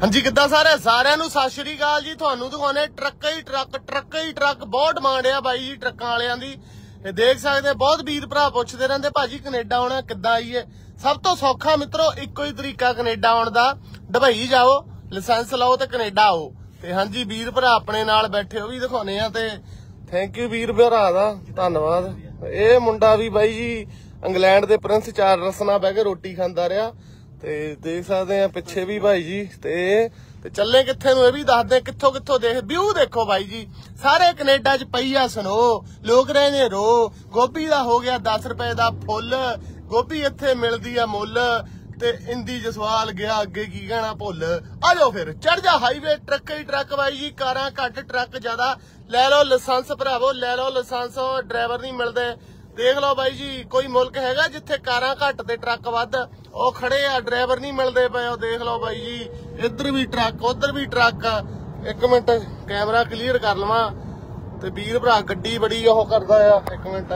हाँ जी किद्दां सारिਆਂ ਨੂੰ ਸਤਿ ਸ਼੍ਰੀ ਅਕਾਲ जी। ਤੁਹਾਨੂੰ ਦਿਖਾਉਣੇ ट्रक ही ट्रक बहुत डिमांड है भाई जी ट्रकों वालियां दी। देख सकते बहुत वीर भरा पुछते रहंदे भाजी कनेडा आउणा किद्दां आईए। सब तो सौखा मित्रों इक्को ही तरीका कनेडा आउण दा, दुबई जाओ लाइसेंस लाओ ते कनेडा आओ। ते हाँ जी वीर भरा अपने नाल बैठे वो भी दिखाने आ ते थैंक यू वीर भरा दा धन्नवाद। ये मुंडा भी बाई जी इंग्लैंड दे प्रिंस चार्ल्स नाल बैठ के रोटी खांदा रहा ते देख सकते हैं पिछे भी भाई जी। ते चले किथे नूं भी दस दे कित्थों कित्थों देख व्यू देखो भाई जी। सारे कनेडा च पई आ स्नो, लोग रहने रो। गोभी दा हो गया 10 रुपए दा फुल, गोभी इत्थे मिलदी आ मुल। ते इंदी जसवाल गया अगे की कहना भुल। आ जाओ फिर चढ़ जा हाईवे ट्रक ही ट्रक भाई जी। कारां घट ट्रक ज्यादा। लै लो लाइसेंस भरावो, लै लो लाइसेंस। ड्राइवर नहीं मिलते देख लो भाई जी। कोई मुल्क हैगा जिथे कारां घट ते ट्रक वध, ओ खड़े आ ड्राइवर नहीं मिलते पे। देख लो भाई जी इधर भी ट्रक उधर भी ट्रक। एक मिनट कैमरा क्लीयर कर लवां ते वीर भरा गड्डी बड़ी ओह करदा आ। एक मिनट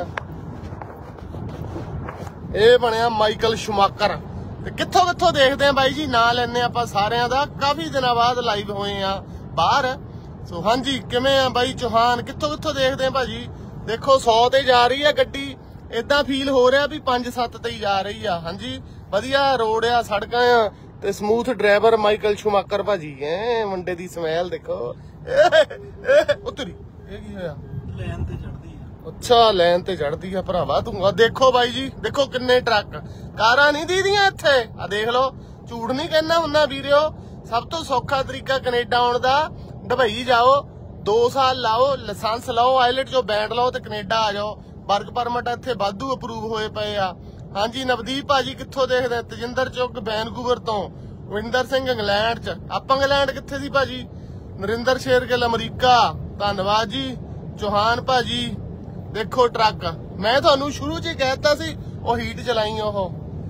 ये बनया माइकल शुमाकर। ते कित्थों कित्थों देखते हैं भाई जी ना लैने आपां सारियां दा। काफी दिनों बाद लाइव होए आ बाहर। सो हाँ जी किवें आ बाई चौहान कित्थों कित्थों देखते हैं भाजी। देखो 100 ते जा रही है गड्डी, इदा फील हो रहा भी 5-7 ते ही जा रही है। हाँ जी वधिया रोड आ सड़कां आ ते स्मूथ ड्राइवर माइकल शुमाकर भाजी है। मुंडे दी स्मैल देखो उतरी लैन ते चढ़दी है। अच्छा लैन ते चढ़दी है भरावा तू। देखो भाई जी देखो किन्ने ट्रक कारां नहीं दीदियां इत्थे। आ देख लो झूठ नहीं कहना हुन्ना वीरियो। सब तो सौखा तरीका कनेडा आउण दा, दुबई जाओ 2 साल लाओ लाइसेंस लाओ आईलेट जो बैंड लाओ तो कनेडा आ जाओ। वर्क परमिट इत्थे वाधू अप्रूव होए पे आ। हाँ जी नवदीप भाजी कित्थों देखदे? तजिंदर चौक वैनकूवर तो। विंदर सिंह इंग्लैंड च। आप इंग्लैंड कित्थे सी भाजी? नरिंदर शेरगिल अमरीका धन्नवाद जी। चौहान भाजी देखो ट्रक मैं तुहानू शुरू च कहता सी ओ हीट चलाई ओह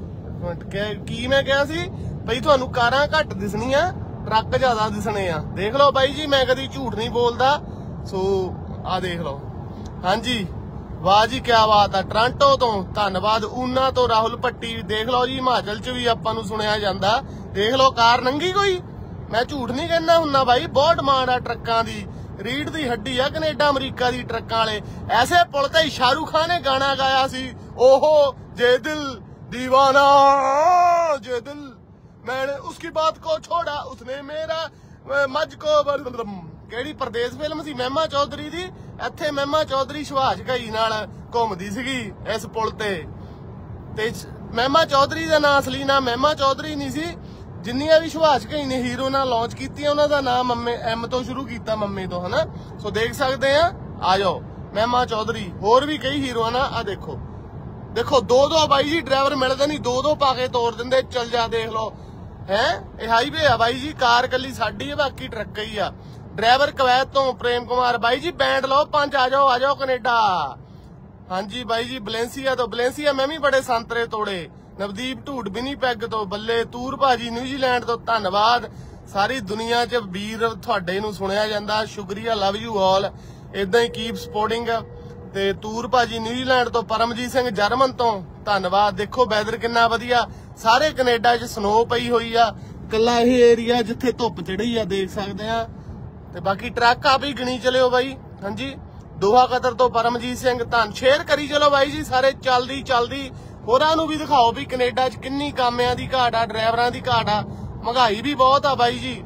की मैं कहा सी बई तुहानू कारां घट दिसणियां ट्रक ज्यादा दिसने आ। देख लो बाई जी मैं कदी झूठ नहीं बोलता। सो आ देख लो। हाँ जी वाह जी क्या बात है। टोरंटो तो धन्नवाद। ऊना तो राहुल भट्टी देख लो जी। हिमाचल च भी आपां नूं सुनिया जांदा। देख लो कार नंगी कोई, मैं झूठ नहीं कहना हुन्ना भाई। बहुत डिमांड आ ट्रकां दी, रीढ़ दी हड्डी आ कनेडा अमरीका दी ट्रकां वाले। ऐसे पुल ते शाहरुख खान ने गाना गाया सी ओहो जे दिल दीवाना जे दिल मैंने उसकी बात को छोड़ा उसने मेरा मझ को केड़ी परदेस फिल्म सी महिमा चौधरी दी। इत्थे महिमा चौधरी सुभाष घई नाल घुमदी सीगी इस पुल ते। महिमा चौधरी दा नाम असली नाम महिमा चौधरी नहीं सी। जिन्नियां भी सुभाष घई ने हीरो नाल लॉन्च कीतियां उन्हां दा नाम एम तो शुरू कीता मम्मे तो है ना। सो देख सकते हैं आ जाओ महिमा चौधरी। होर भी कई हीरो ना। आ देखो देखो 2-2 बाई जी ड्राइवर मिलते नहीं 2-2 पा के तोड़ दिंदे। चल जा देख लो है ये हाईवे आ बाई जी। कार कली साडी है बाकी ट्रक ही आ। ड्राइवर कवैत तो प्रेम कुमार बाई जी बैंड लो 5 आ जाओ कनेडा। हाँ जी बाई जी बलेंसिया तो बलेंसिया मैं भी बड़े संतरे तोड़े। नवदीप ढूड विनीपैग तो बल्ले तूर भाजी न्यूजीलैंड तो धन्नवाद। सारी दुनिया च वीर तुहाडे नूं सुनिया जांदा। शुक्रिया लव यू ऑल। इदां ही कीप सपोर्टिंग। ते तूर भाजी न्यूजीलैंड तो परमजीत सिंह जर्मन तो धन्नवाद। देखो वैदर किन्ना वधिया। सारे कनेडा च स्नो पई हुई आ। कला यह एरिया जिथे धुप चढ़ी आ देख सकते हैं। ते बाकी ट्रक आप ही गिनी चलियो भाई। हाँ जी दोहा कतर तो परमजीत सिंह धन शेयर करी चलो भाई जी सारे। चलदी चलदी होरां नूं भी दिखाओ भी कनेडा च किन्नी कामियां दी घाट आ, ड्राइवरां दी घाट आ। महंगाई भी बहुत आ बाई जी।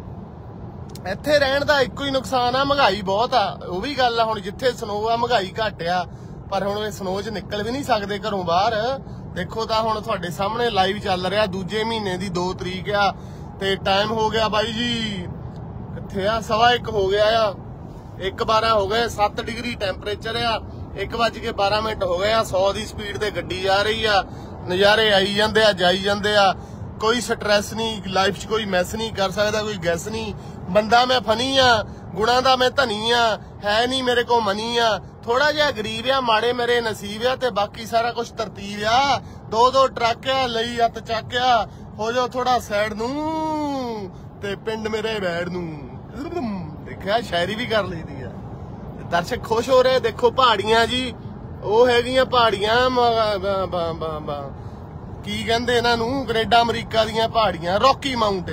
इत्थे रहण दा इक्को ही नुकसान आ महंगाई बहुत आ। वो भी गल आ हुण जिथे स्नो आ महंगाई घट आ पर हुण स्नो च निकल भी नहीं सकदे घरों बाहर। देखो तां हुण तुहाडे सामने लाइव चल रहा दूजे महीने दी 2 तरीक आ ते टाइम हो गया बाई जी कित्थे आ 1:15 हो गया आ। 1:12 हो गए 7 डिग्री टैंपरेचर आ। 1:12 हो गया। 100 की स्पीड ते गड्डी जा रही आ। नज़ारे आई जांदे आ जाई जांदे आ। कोई स्ट्रैस नहीं लाइफ च कोई मैस नहीं कर सकता कोई गैस नहीं। बंदा मैं फनी आ गुणा दा मैं धनी आ है नहीं मेरे को मनी आ। थोड़ा जिहा गरीब आ माड़े मेरे नसीब आ ते बाकी सारा कुछ तरतीब आ। 2-2 ट्रक आ लई हत्थ चक्या हो जाओ थोड़ा सैड नूं ते पिंड मेरे बैड नूं। देखा शायरी भी कर ली दी है। दर्शक खुश हो रहे। देखो पहाड़ियां जी वो हैगियां पहाड़ियां की कहंदे इन्हां नूं कनेडा अमरीका दीयां पहाड़ियां रॉकी माउंटेन।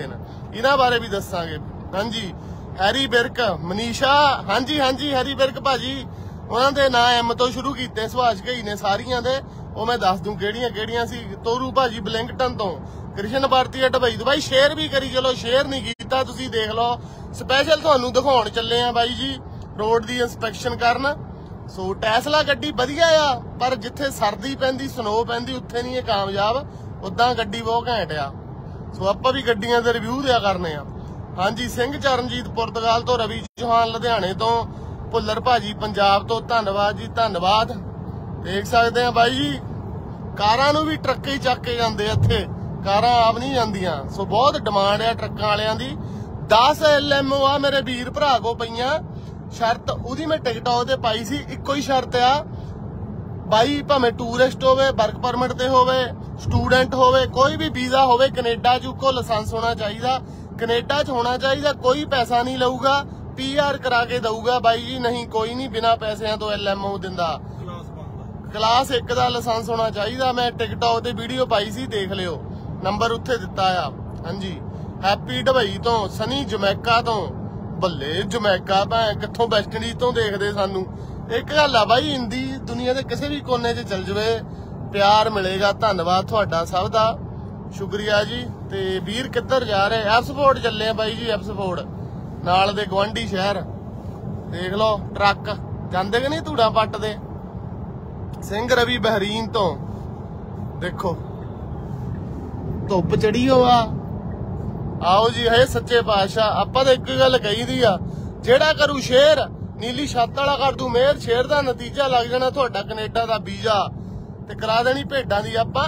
इन्हां बारे भी दसांगे। हाँ जी हैरी बिरक मनीषा, हाँ जी हैरी बिरक भाजी उन्हां दे नां एम तो शुरू कीते सुभाष घई ने सारियां दे, ਉਹ मैं दस दूं ਕਿਹੜੀਆਂ ਸੀ। ਤੋਰੂ ਭਾਜੀ ਬਲਿੰਗਟਨ ਤੋਂ, ਕ੍ਰਿਸ਼ਨ ਭਾਰਤੀ ਢਬਈ ਤੋਂ। ਬਾਈ ਸ਼ੇਅਰ ਵੀ ਕਰੀ ਚਲੋ, ਸ਼ੇਅਰ ਨਹੀਂ ਕੀਤਾ ਤੁਸੀਂ ਦੇਖ ਲਓ, ਸਪੈਸ਼ਲ ਤੁਹਾਨੂੰ ਦਿਖਾਉਣ ਚੱਲੇ ਆ ਬਾਈ ਜੀ ਰੋਡ ਦੀ ਇੰਸਪੈਕਸ਼ਨ ਕਰਨ। ਸੋ ਟੈਸਲਾ ਗੱਡੀ ਵਧੀਆ ਆ, ਪਰ ਜਿੱਥੇ ਸਰਦੀ ਪੈਂਦੀ ਸਨੋ ਪੈਂਦੀ ਉੱਥੇ ਨਹੀਂ ਇਹ ਕਾਮਯਾਬ, ਉਦਾਂ ਗੱਡੀ ਬਹੁਤ ਘੈਂਟ ਆ। ਸੋ ਆਪਾਂ ਵੀ ਗੱਡੀਆਂ ਦੇ ਰਿਵਿਊ ਦਿਆ ਕਰਨੇ ਆ। ਹਾਂਜੀ ਸਿੰਘ ਚਰਨਜੀਤ ਪੁਰਤਗਾਲ ਤੋਂ, ਰਵੀ ਚੌਹਾਨ ਲੁਧਿਆਣੇ ਤੋਂ, ਭੁੱਲਰ ਭਾਜੀ ਪੰਜਾਬ ਤੋਂ, ਧੰਨਵਾਦ ਜੀ ਧੰਨਵਾਦ। ਦੇਖ ਸਕਦੇ ਆ ਬਾਈ ਜੀ ਕਾਰਾਂ ਨੂੰ ਵੀ ਟਰੱਕੇ ਹੀ ਚੱਕ ਕੇ ਜਾਂਦੇ ਇੱਥੇ, ਕਾਰਾਂ ਆਪ ਨਹੀਂ ਜਾਂਦੀਆਂ। ਸੋ ਬਹੁਤ ਡਿਮਾਂਡ ਆ ਟਰੱਕਾਂ ਵਾਲਿਆਂ ਦੀ। 10 LMO ਆ ਮੇਰੇ ਵੀਰ ਭਰਾ ਕੋ ਪਈਆਂ, ਸ਼ਰਤ ਉਹਦੀ ਮੈਂ ਟਿਕਟ ਉਹਦੇ ਪਾਈ ਸੀ, ਇੱਕੋ ਹੀ ਸ਼ਰਤ ਆ ਬਾਈ ਭਾਵੇਂ ਟੂਰਿਸਟ ਹੋਵੇ, ਵਰਕ ਪਰਮਿਟ ਤੇ ਹੋਵੇ, ਸਟੂਡੈਂਟ ਹੋਵੇ, ਕੋਈ ਵੀ ਵੀਜ਼ਾ ਹੋਵੇ, ਕੈਨੇਡਾ 'ਚ ਕੋ ਲਾਇਸੈਂਸ ਹੋਣਾ ਚਾਹੀਦਾ, ਕੈਨੇਡਾ 'ਚ ਹੋਣਾ ਚਾਹੀਦਾ, ਕੋਈ ਪੈਸਾ ਨਹੀਂ ਲਊਗਾ, PR ਕਰਾ ਕੇ ਦਊਗਾ ਬਾਈ ਜੀ, ਨਹੀਂ ਕੋਈ ਨਹੀਂ ਬਿਨਾਂ ਪੈਸਿਆਂ ਤੋਂ LMO ਦਿੰਦਾ। ਕਲਾਸ 1 ਦਾ ਲਾਇਸੈਂਸ ਹੋਣਾ ਚਾਹੀਦਾ। ਮੈਂ ਟਿਕਟੌਕ ਤੇ ਵੀਡੀਓ ਪਾਈ ਸੀ, ਦੇਖ ਲਿਓ, ਨੰਬਰ ਉੱਥੇ ਦਿੱਤਾ ਆ। ਹਾਂਜੀ ਹੈਪੀ ਢਬਈ ਤੋਂ, ਸਨੀ ਜਮੈਕਾ ਤੋਂ, ਬੱਲੇ ਜਮੈਕਾ ਭਾਂ ਕਿੱਥੋਂ ਵੈਸਟ ਇੰਡੀਜ਼ ਤੋਂ ਦੇਖਦੇ ਸਾਨੂੰ। ਇੱਕ ਗੱਲ ਆ ਬਾਈ ਹਿੰਦੀ ਦੁਨੀਆ ਦੇ ਕਿਸੇ ਵੀ ਕੋਨੇ 'ਚ ਚਲ ਜਾਵੇ ਪਿਆਰ ਮਿਲੇਗਾ। ਧੰਨਵਾਦ ਤੁਹਾਡਾ ਸਭ ਦਾ, ਸ਼ੁਕਰੀਆ ਜੀ। ਤੇ ਵੀਰ ਕਿੱਧਰ ਜਾ ਰਹੇ? ਐਪਸਫੋਰਡ ਚੱਲੇ ਆ ਬਾਈ ਜੀ, ਐਪਸਫੋਰਡ ਨਾਲ ਦੇ ਗਵਾਂਢੀ ਸ਼ਹਿਰ। ਦੇਖ ਲਓ ਟਰੱਕ ਜਾਂਦੇ ਕਿ ਨਹੀਂ ਧੂੜਾ ਪੱਟ ਦੇ। ਸਿੰਘ ਰਵੀ ਬਹਿਰੀਨ ਤੋਂ, ਦੇਖੋ ਧੁੱਪ ਚੜੀ ਹੋਆ। ਆਓ ਜੀ ਹੈ ਸੱਚੇ ਪਾਤਸ਼ਾਹ, ਆਪਾਂ ਤਾਂ ਇੱਕ ਗੱਲ ਕਹੀਦੀ ਆ, ਜਿਹੜਾ ਕਰੂ ਸ਼ੇਰ ਨੀਲੀ ਛੱਤ ਵਾਲਾ ਕਰ ਦੂ ਮਿਹਰ, ਸ਼ੇਰ ਦਾ ਨਤੀਜਾ ਲੱਗ ਜਾਣਾ ਤੁਹਾਡਾ ਕੈਨੇਡਾ ਦਾ ਵੀਜ਼ਾ ਤੇ ਕਰਾ ਦੇਣੀ ਭੇਡਾਂ ਦੀ ਆਪਾਂ।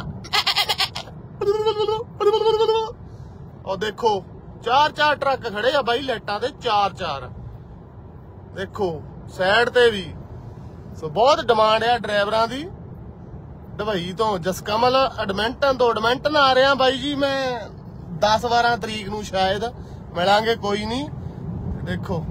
ਉਹ ਦੇਖੋ 4 ਟਰੱਕ ਖੜੇ ਆ ਬਾਈ ਲਾਈਟਾਂ ਤੇ, 4 ਦੇਖੋ ਸਾਈਡ ਤੇ ਵੀ। ਸੋ ਬਹੁਤ ਡਿਮਾਂਡ ਆ ਡਰਾਈਵਰਾਂ ਦੀ। ਢਬਈ ਤੋਂ ਜਸਕਮਲ ਐਡਮਿੰਟਨ ਤੋਂ, ਐਡਮਿੰਟਨ ਆ ਰਿਹਾ ਬਾਈ ਜੀ ਮੈਂ 10-12 ਤਰੀਕ ਨੂੰ ਸ਼ਾਇਦ ਮਿਲਾਂਗੇ, ਕੋਈ ਨਹੀਂ। ਦੇਖੋ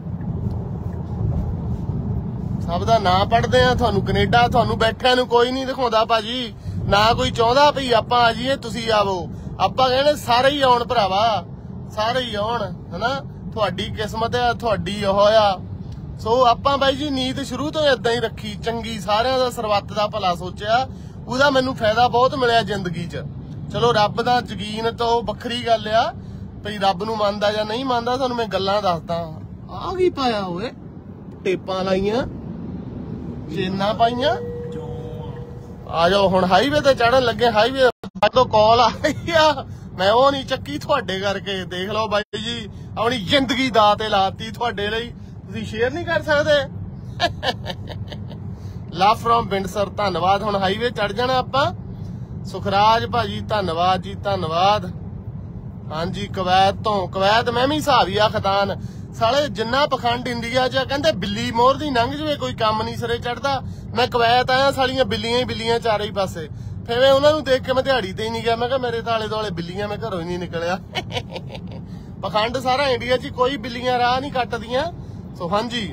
ਸਭ ਦਾ ਨਾਂ ਪੜਦੇ ਆ, ਤੁਹਾਨੂੰ ਕੈਨੇਡਾ ਤੁਹਾਨੂੰ ਬੈਠਿਆਂ ਨੂੰ ਕੋਈ ਨਹੀਂ ਦਿਖਾਉਂਦਾ ਭਾਜੀ, ਨਾ ਕੋਈ ਚਾਹੁੰਦਾ ਵੀ ਆਪਾਂ ਆ ਜਾਈਏ ਤੁਸੀਂ ਆਵੋ। ਆਪਾਂ ਕਹਿੰਦੇ ਸਾਰੇ ਹੀ ਆਉਣ ਭਰਾਵਾ, ਸਾਰੇ ਹੀ ਆਉਣ, ਹਨਾ ਤੁਹਾਡੀ ਕਿਸਮਤ ਆ, ਤੁਹਾਡੀ ਉਹ ਆ। ਸੋ ਆਪਾਂ ਬਾਈ ਜੀ ਨੀਤ ਸ਼ੁਰੂ ਤੋਂ ਏਦਾਂ ਹੀ ਰੱਖੀ ਚੰਗੀ, ਸਾਰਿਆਂ ਦਾ ਸਰਬੱਤ ਦਾ ਭਲਾ ਸੋਚਿਆ, ਉਹਦਾ ਮੈਨੂੰ ਫਾਇਦਾ ਬਹੁਤ ਮਿਲਿਆ ਜ਼ਿੰਦਗੀ 'ਚ। ਚਲੋ ਰੱਬ ਦਾ ਯਕੀਨ ਤਾਂ ਉਹ ਵੱਖਰੀ ਗੱਲ ਆ, ਭਈ ਰੱਬ ਨੂੰ ਮੰਨਦਾ ਜਾਂ ਨਹੀਂ ਮੰਨਦਾ, ਤੁਹਾਨੂੰ ਮੈਂ ਗੱਲਾਂ ਦੱਸਦਾ। ਆਹ ਕੀ ਪਾਇਆ ਓਏ, ਟੇਪਾਂ ਲਾਈਆਂ, ਚੇਨਾਂ ਪਾਈਆਂ। ਆ ਜਾਓ ਹੁਣ ਹਾਈਵੇ ਤੇ ਚੜਨ ਲੱਗੇ। ਹਾਈਵੇ ਤੋਂ ਕਾਲ ਆਈ ਆ, ਮੈਂ ਉਹ ਨਹੀਂ ਚੱਕੀ ਤੁਹਾਡੇ ਕਰਕੇ। ਦੇਖ ਲਓ ਬਾਈ ਜੀ ਆਪਣੀ ਜ਼ਿੰਦਗੀ ਦਾ ਤੇ ਲਾਤੀ ਤੁਹਾਡੇ ਲਈ, ਤੁਸੀਂ ਸ਼ੇਅਰ ਨਹੀਂ ਕਰ ਸਕਦੇ। ਲਵ ਫਰੋਮ ਬਿੰਡਸਰ, ਧੰਨਵਾਦ। ਹੁਣ ਹਾਈਵੇ ਚੜ ਜਾਣਾ ਆਪਾਂ। ਸੁਖਰਾਜ ਭਾਜੀ ਧੰਨਵਾਦ ਜੀ ਧੰਨਵਾਦ। ਹਾਂਜੀ ਕਵੈਤ ਤੋਂ, ਕਵੈਤ ਮੈਂ ਵੀ ਹਿਸਾਬੀਆ ਖਤਾਨ। ਸਾਲੇ ਜਿੰਨਾ ਪਖੰਡ ਇੰਡੀਆ 'ਚ ਕਹਿੰਦੇ ਬਿੱਲੀ ਮੋਹਰ ਦੀ ਲੰਘ ਜਵੇ ਕੋਈ ਕੰਮ ਨਹੀਂ ਸਿਰੇ ਚੜਦਾ। ਮੈਂ ਕਵੈਤ ਆਇਆ, ਸਾਲੀਆਂ ਬਿੱਲੀਆਂ ਹੀ ਬਿੱਲੀਆਂ ਚਾਰੇ ਹੀ ਪਾਸੇ। ਫਿਰ ਮੈਂ ਉਹਨਾਂ ਨੂੰ ਦੇਖ ਕੇ ਮੈਂ ਦਿਹਾੜੀ ਤੇ ਹੀ ਨਹੀਂ ਗਿਆ, ਮੈਂ ਕਿਹਾ ਮੇਰੇ ਤਾਂ ਆਲੇ ਦੁਆਲੇ ਬਿੱਲੀਆਂ, ਮੈਂ ਘਰੋਂ ਹੀ ਨਹੀਂ ਨਿਕਲਿਆ। ਪਖੰਡ ਸਾਰਾ ਇੰਡੀਆ 'ਚ, ਕੋਈ ਬਿੱਲੀਆਂ ਰਾਹ ਨਹੀਂ ਕੱਟਦੀਆਂ। ਸੋ ਹਾਂਜੀ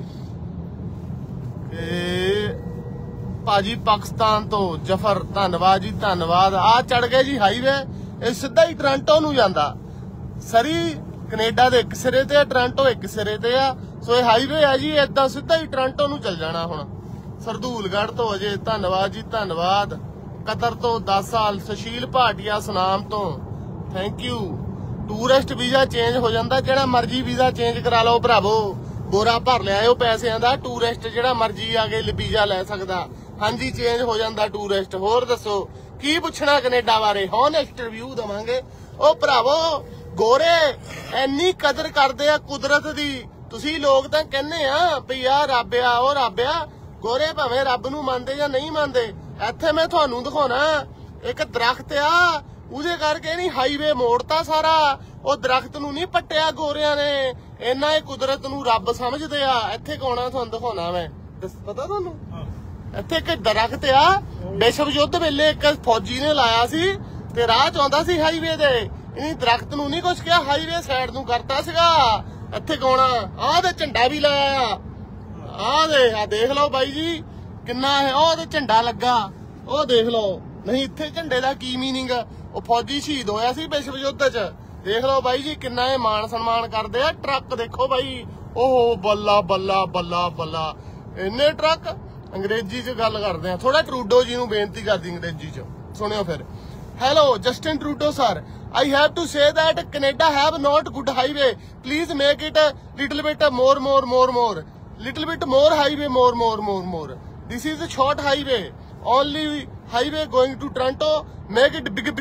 ਭਾਜੀ ਪਾਕਿਸਤਾਨ ਤੋਂ ਜਫਰ ਧੰਨਵਾਦ ਜੀ ਧੰਨਵਾਦ। ਆ ਚੜ ਗਏ ਜੀ ਹਾਈਵੇ, ਇਹ ਸਿੱਧਾ ਹੀ ਟੋਰਾਂਟੋ ਨੂੰ ਜਾਂਦਾ। ਸਰੀ ਕੈਨੇਡਾ ਦੇ ਇੱਕ ਸਿਰੇ ਤੇ ਆ, ਟੋਰਾਂਟੋ ਇੱਕ ਸਿਰੇ ਤੇ ਆ। ਸੋ ਇਹ ਹਾਈਵੇ ਆ ਜੀ, ਏਦਾਂ ਸਿੱਧਾ ਹੀ ਟੋਰਾਂਟੋ ਨੂੰ ਚੱਲ ਜਾਣਾ। ਹੁਣ ਸਰਦੂਲਗੜ੍ਹ ਤੋਂ ਅਜੇ ਧੰਨਵਾਦ ਜੀ ਧੰਨਵਾਦ। ਕਤਰ ਤੋਂ 10 ਸਾਲ, ਸੁਸ਼ੀਲ ਭਾਟੀਆ ਸੁਨਾਮ ਤੋਂ thank you. Tourist visa change ਹੋ ਜਾਂਦਾ, ਜਿਹੜਾ ਮਰਜ਼ੀ ਵੀਜ਼ਾ ਚੇਂਜ ਕਰਾ ਲਓ ਭਰਾਵੋ, ਬੋਰਾ ਭਰ ਲਿਆਇਓ ਪੈਸਿਆਂ ਦਾ। ਟੂਰਿਸਟ ਜਿਹੜਾ ਮਰਜ਼ੀ ਆ ਕੇ ਵੀਜ਼ਾ ਲੈ ਸਕਦਾ। ਹਾਂਜੀ ਚੇਂਜ ਹੋ ਜਾਂਦਾ ਟੂਰਿਸਟ। ਹੋਰ ਦੱਸੋ ਕੀ ਪੁੱਛਣਾ ਕੈਨੇਡਾ ਬਾਰੇ? ਹੌਨੈਸਟ ਰਿਵਿਊ ਦਵਾਂਗੇ। ਉਹ ਭਰਾਵੋ ਗੋਰੇ ਇੰਨੀ ਕਦਰ ਕਰਦੇ ਆ ਕੁਦਰਤ ਦੀ, ਤੁਸੀਂ ਲੋਕ ਤਾਂ ਕਹਿੰਦੇ ਆ ਵੀ ਆ ਰੱਬ ਆ ਉਹ ਰੱਬ ਆ। ਗੋਰੇ ਭਾਵੇਂ ਰੱਬ ਨੂੰ ਮੰਨਦੇ ਜਾਂ ਨਹੀਂ ਮੰਨਦੇ, ਇੱਥੇ ਮੈਂ ਤੁਹਾਨੂੰ ਦਿਖਾਉਣਾ ਇੱਕ ਦਰਖਤ ਆ, ਉਹਦੇ ਕਰਕੇ ਨਹੀਂ ਹਾਈਵੇ ਮੋੜਤਾ ਸਾਰਾ। ਉਹ ਦਰਖਤ ਨੂੰ ਨਹੀਂ ਪੱਟਿਆ ਗੋਰਿਆਂ ਨੇ, ਇਹਨਾਂ ਇਹ ਕੁਦਰਤ ਨੂੰ ਰੱਬ ਸਮਝਦੇ ਆ। ਇੱਥੇ ਕੌਣਾ ਤੁਹਾਨੂੰ ਦਿਖਾਉਣਾ ਮੈਂ, ਪਤਾ ਤੁਹਾਨੂੰ? ਇੱਥੇ ਇੱਕ ਦਰਖਤ ਆ, ਵਿਸ਼ਵ ਯੁੱਧ ਵੇਲੇ ਇੱਕ ਫੌਜੀ ਨੇ ਲਾਇਆ ਸੀ ਤੇ ਰਾਹ ਚ ਆਉਂਦਾ ਸੀ ਹਾਈਵੇ ਦੇ। ਇਹਨੀ ਦਰਖਤ ਨੂੰ ਨਹੀਂ ਕੁਛ ਕਿਹਾ, ਹਾਈਵੇ ਸਾਈਡ ਨੂੰ ਕਰਤਾ ਸੀਗਾ। ਇੱਥੇ ਕੌਣਾ ਆਹ ਦੇ ਝੰਡਾ ਵੀ ਲਾਇਆ ਆ, ਆਹ ਦੇਖ ਲਓ ਬਾਈ ਜੀ ਕਿੰਨਾ ਹੈ। ਉਹ ਤੇ ਝੰਡਾ ਲੱਗਾ, ਉਹ ਦੇਖ ਲਓ। ਨਹੀਂ ਇੱਥੇ ਝੰਡੇ ਦਾ ਕੀ ਮੀਨਿੰਗ? ਉਹ ਫੌਜੀ ਸ਼ਹੀਦ ਹੋਇਆ ਸੀ ਵਿਸ਼ਵ ਯੁੱਧ ਚ, देख लो बाई जी किन्ना ये मान सम्मान करते हैं। ट्रक देखो बाई, ओहो बल्ला बल्ला बल्ला बल्ला, इन्ने ट्रक। अंग्रेजी च गल करते हैं, थोड़ा ट्रूडो जी नूं बेनती करदी अंग्रेजी च, सुनियो फिर। Hello Justin Trudeau sir, I have to say that Canada have not good highway. Please make it a little bit more. Little bit more highway, more. This is a short highway. Only highway going to Toronto. Make it bigger.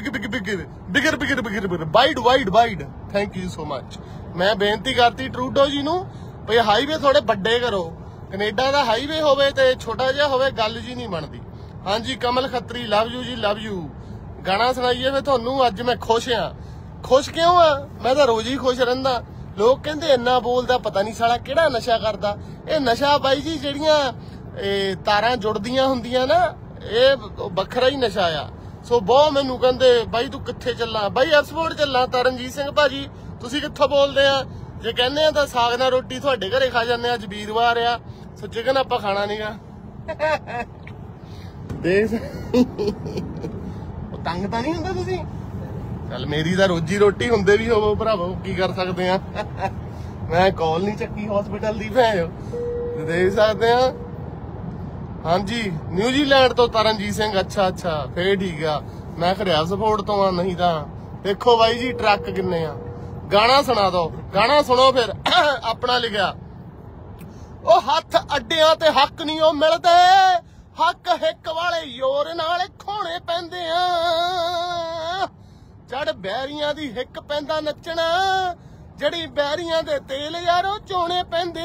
Wide. Thank you so much. मैं बेनती करती Trudeau जी नूं भई highway थोड़े बड़े करो। Canada दा highway होवे ते छोटा जिहा होवे, गल जी नहीं बनदी। हाँ जी कमल खत्री, लव यू जी, लव यू। गाना सुनाइए फिर थानू। अज मैं खुश हाँ। खुश क्यों आ? मैं तो रोज ही खुश रहिंदा। लोग कहंदे इन्ना बोलदा, पता नहीं साला किहड़ा नशा करदा। ये नशा बाई जी जिहड़ियां तारां जुड़दियां हुंदियां ना, ये वखरा ही नशा आ। सो बहुत मैनू कहंदे बाई तू कित्थे चला? बाई एयरपोर्ट चला। तरनजीत सिंह भाजी तुसीं कित्थों बोलदे आ? जे कहने आ तां साग नाल रोटी तुहाडे घरे खा जाने। अज वीरवार आ, सो चिकन आपां खाना नहींगा। देख तंग तां नहीं हुंदा तुसीं? चल मेरी तां रोजी रोटी हुंदे भी होवो भरावो, की कर सकदे आ। मैं कॉल नहीं चक्की हॉस्पिटल दी भैणो, देख सकदे आ। हाँ जी न्यूजीलैंड तो तरनजीत सिंह, अच्छा फिर ठीक आ। मैं खड़िया सपोर्ट तो आ, नहीं तां देखो बाई जी ट्रक किन्ने आ। गाना सुना दो, गाना सुनो फिर। अपना लिखिया ओ हथ अड्डियां ते हक नहीं ओ मिलदे, हक हिक वाले योर नाल खोने पैंदे आ। चढ़ बैरियां दी हिक पैंदा नचना, जड़ी बैरियां दे तेल यारो चोने पैंदे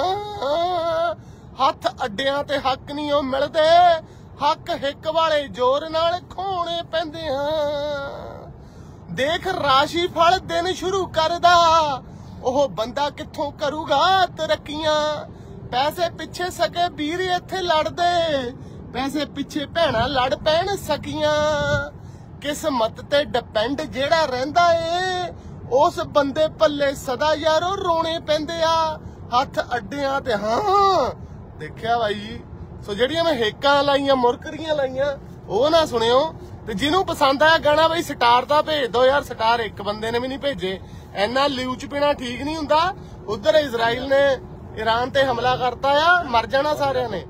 आ। हथ अड्डियां ते हक नहीं ओ मिलदे, हक हिक वाले जोर नाल खोने पैंदे आ। देख राशि फल दिन शुरू करदा, ओह बंदा कित्थों करूगा तरक्कियां। पैसे पिछे सके वीर इत्थे लड़दे, पैसे पिछे भैणां लड़ पैण सकियां। किस्मत ते डिपेंड जेड़ा रहिंदा ए, उस बंदे पल्ले सदा यारो रोने पैंदे आ। हथ अड्डियां ते हाँ देखिया बाई जी। सो जेड़ियां मैं हेकां लाइयां, मुरकरियां लाइयां, ओह ना सुनियो। ते जिन्हों पसंद आया गाना बई स्टार दा भेज दो यार। स्टार एक बंदे ने भी नहीं भेजे। इन्ना ल्यूच पीना ठीक नहीं हुंदा। उधर इजराइल ने ईरान ते हमला करता है, मर जाना सारे ने।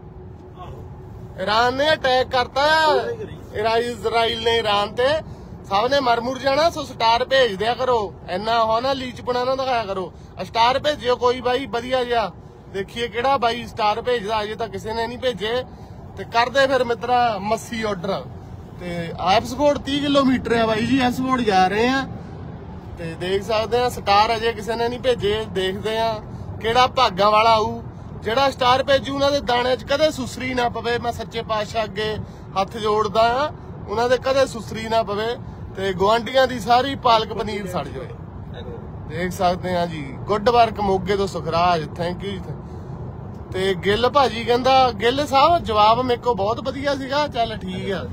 ईरान ने अटैक करता है, इजराइल ने ईरान ते, सब ने मर मुर जाना। सो स्टार भेज दिया करो, इन्ना हो ना लीचपना ना दिखाया करो। स्टार भेजियो कोई बाई वधिया जिहा। देखिए किहड़ा बाई स्टार भेजदा, अजे तक किसी ने नहीं भेजे। ते कर दे फिर मित्रा मस्सी ऑर्डर। ते एयरपोर्ट 30 किलोमीटर है बाई जी, एयरपोर्ट जा रहे हैं। ते देख सकते हैं स्टार अजे किसी ने नहीं भेजे। देखते हैं ਕਿਹੜਾ ਭਾਗਾਂ ਵਾਲਾ ਆਊ ਜਿਹੜਾ ਸਟਾਰ ਭੇਜੂ। ਉਹਨਾਂ ਦੇ ਦਾਣੇ 'ਚ ਕਦੇ ਸੁਸਰੀ ਨਾ ਪਵੇ। ਮੈਂ ਸੱਚੇ ਪਾਤਸ਼ਾਹ ਅੱਗੇ ਹੱਥ ਜੋੜਦਾ ਆ, ਉਹਨਾਂ ਦੇ ਕਦੇ ਸੁਸਰੀ ਨਾ ਪਵੇ ਤੇ ਗਵਾਂਢੀਆਂ ਦੀ ਸਾਰੀ ਪਾਲਕ ਪਨੀਰ ਸੜ ਜਾਵੇ। ਦੇਖ ਸਕਦੇ ਆ ਜੀ। ਗੁੱਡ ਵਰਕ ਮੋਗੇ ਤੋਂ ਸੁਖਰਾਜ, ਥੈਂਕ ਯੂ ਜੀ। ਤੇ ਗਿੱਲ ਭਾਜੀ ਕਹਿੰਦਾ, ਗਿੱਲ ਸਾਹਿਬ ਜਵਾਬ ਮੇਰੇ ਕੋਲ ਬਹੁਤ ਵਧੀਆ ਸੀਗਾ। ਚੱਲ ਠੀਕ ਆ।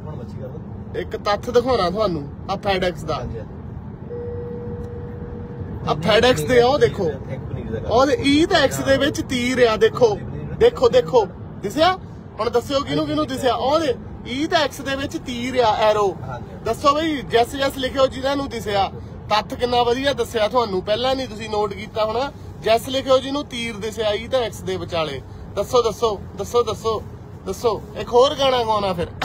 ਇੱਕ ਤੱਥ ਦਿਖਾਉਣਾ ਤੁਹਾਨੂੰ ਆ ਫੈਡੈਕਸ ਦਾ। ਆ ਫੈਡੈਕਸ ਦੇ ਉਹ ਦੇਖੋ, और ई ते एक्स दे विच तीर आ। देखो दिसिया? हुण दस्सियो किनू किनू दिसिया? और ई ते एक्स दे विच तीर आ, एरो। दसो बई जैस लिखियो जिन्हां नूं दिसिया। तत्थ किन्ना वधिया दस्सिया तुहानू, पहला नहीं तुसीं नोट कीता होना। जैस लिखियो जिन्हूं तीर दिसिया ई ते एक्स दे विचाले। दसो एक होर गाना गाउणा फिर।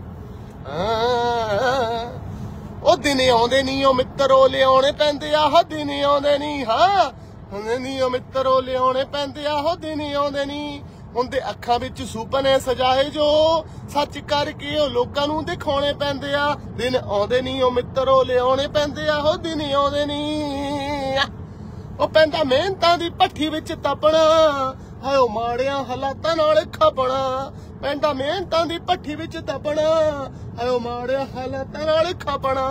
ओ दिने आउंदे नहीं ओ मित्रो लियाउणे पैंदे आ, दिन आउंदे नहीं। हाँ ਨੀ ਮਿੱਤਰੋ ਲਿਆਉਣੇ ਪੈਂਦੇ ਆ, ਹੋ ਦਿਨ ਆਉਂਦੇ ਨਹੀਂ ਹੁੰਦੇ। ਅੱਖਾਂ ਵਿੱਚ ਸੁਪਨੇ ਸਜਾਏ ਜੋ ਸੱਚ ਕਰਕੇ ਉਹ ਲੋਕਾਂ ਨੂੰ ਦਿਖਾਉਣੇ ਪੈਂਦੇ ਆ। ਦਿਨ ਆਉਂਦੇ ਨਹੀਂ ਉਹ ਮਿੱਤਰੋ ਲਿਆਉਣੇ ਪੈਂਦੇ ਆ, ਹੋ ਦਿਨ ਆਉਂਦੇ ਨਹੀਂ। ਉਹ ਪੈਂਦਾ ਮਿਹਨਤਾਂ ਦੀ ਭੱਠੀ ਵਿੱਚ ਤਪਣਾ, ਹਾਏ ਉਹ ਮਾੜਿਆਂ ਹਾਲਾਤਾਂ ਨਾਲ ਖਪਣਾ। ਪੈਂਦਾ ਮਿਹਨਤਾਂ ਦੀ ਭੱਠੀ ਵਿੱਚ ਤਪਣਾ, ਹਾਏ ਉਹ ਮਾੜਿਆਂ ਹਾਲਾਤਾਂ ਨਾਲ ਖਪਣਾ।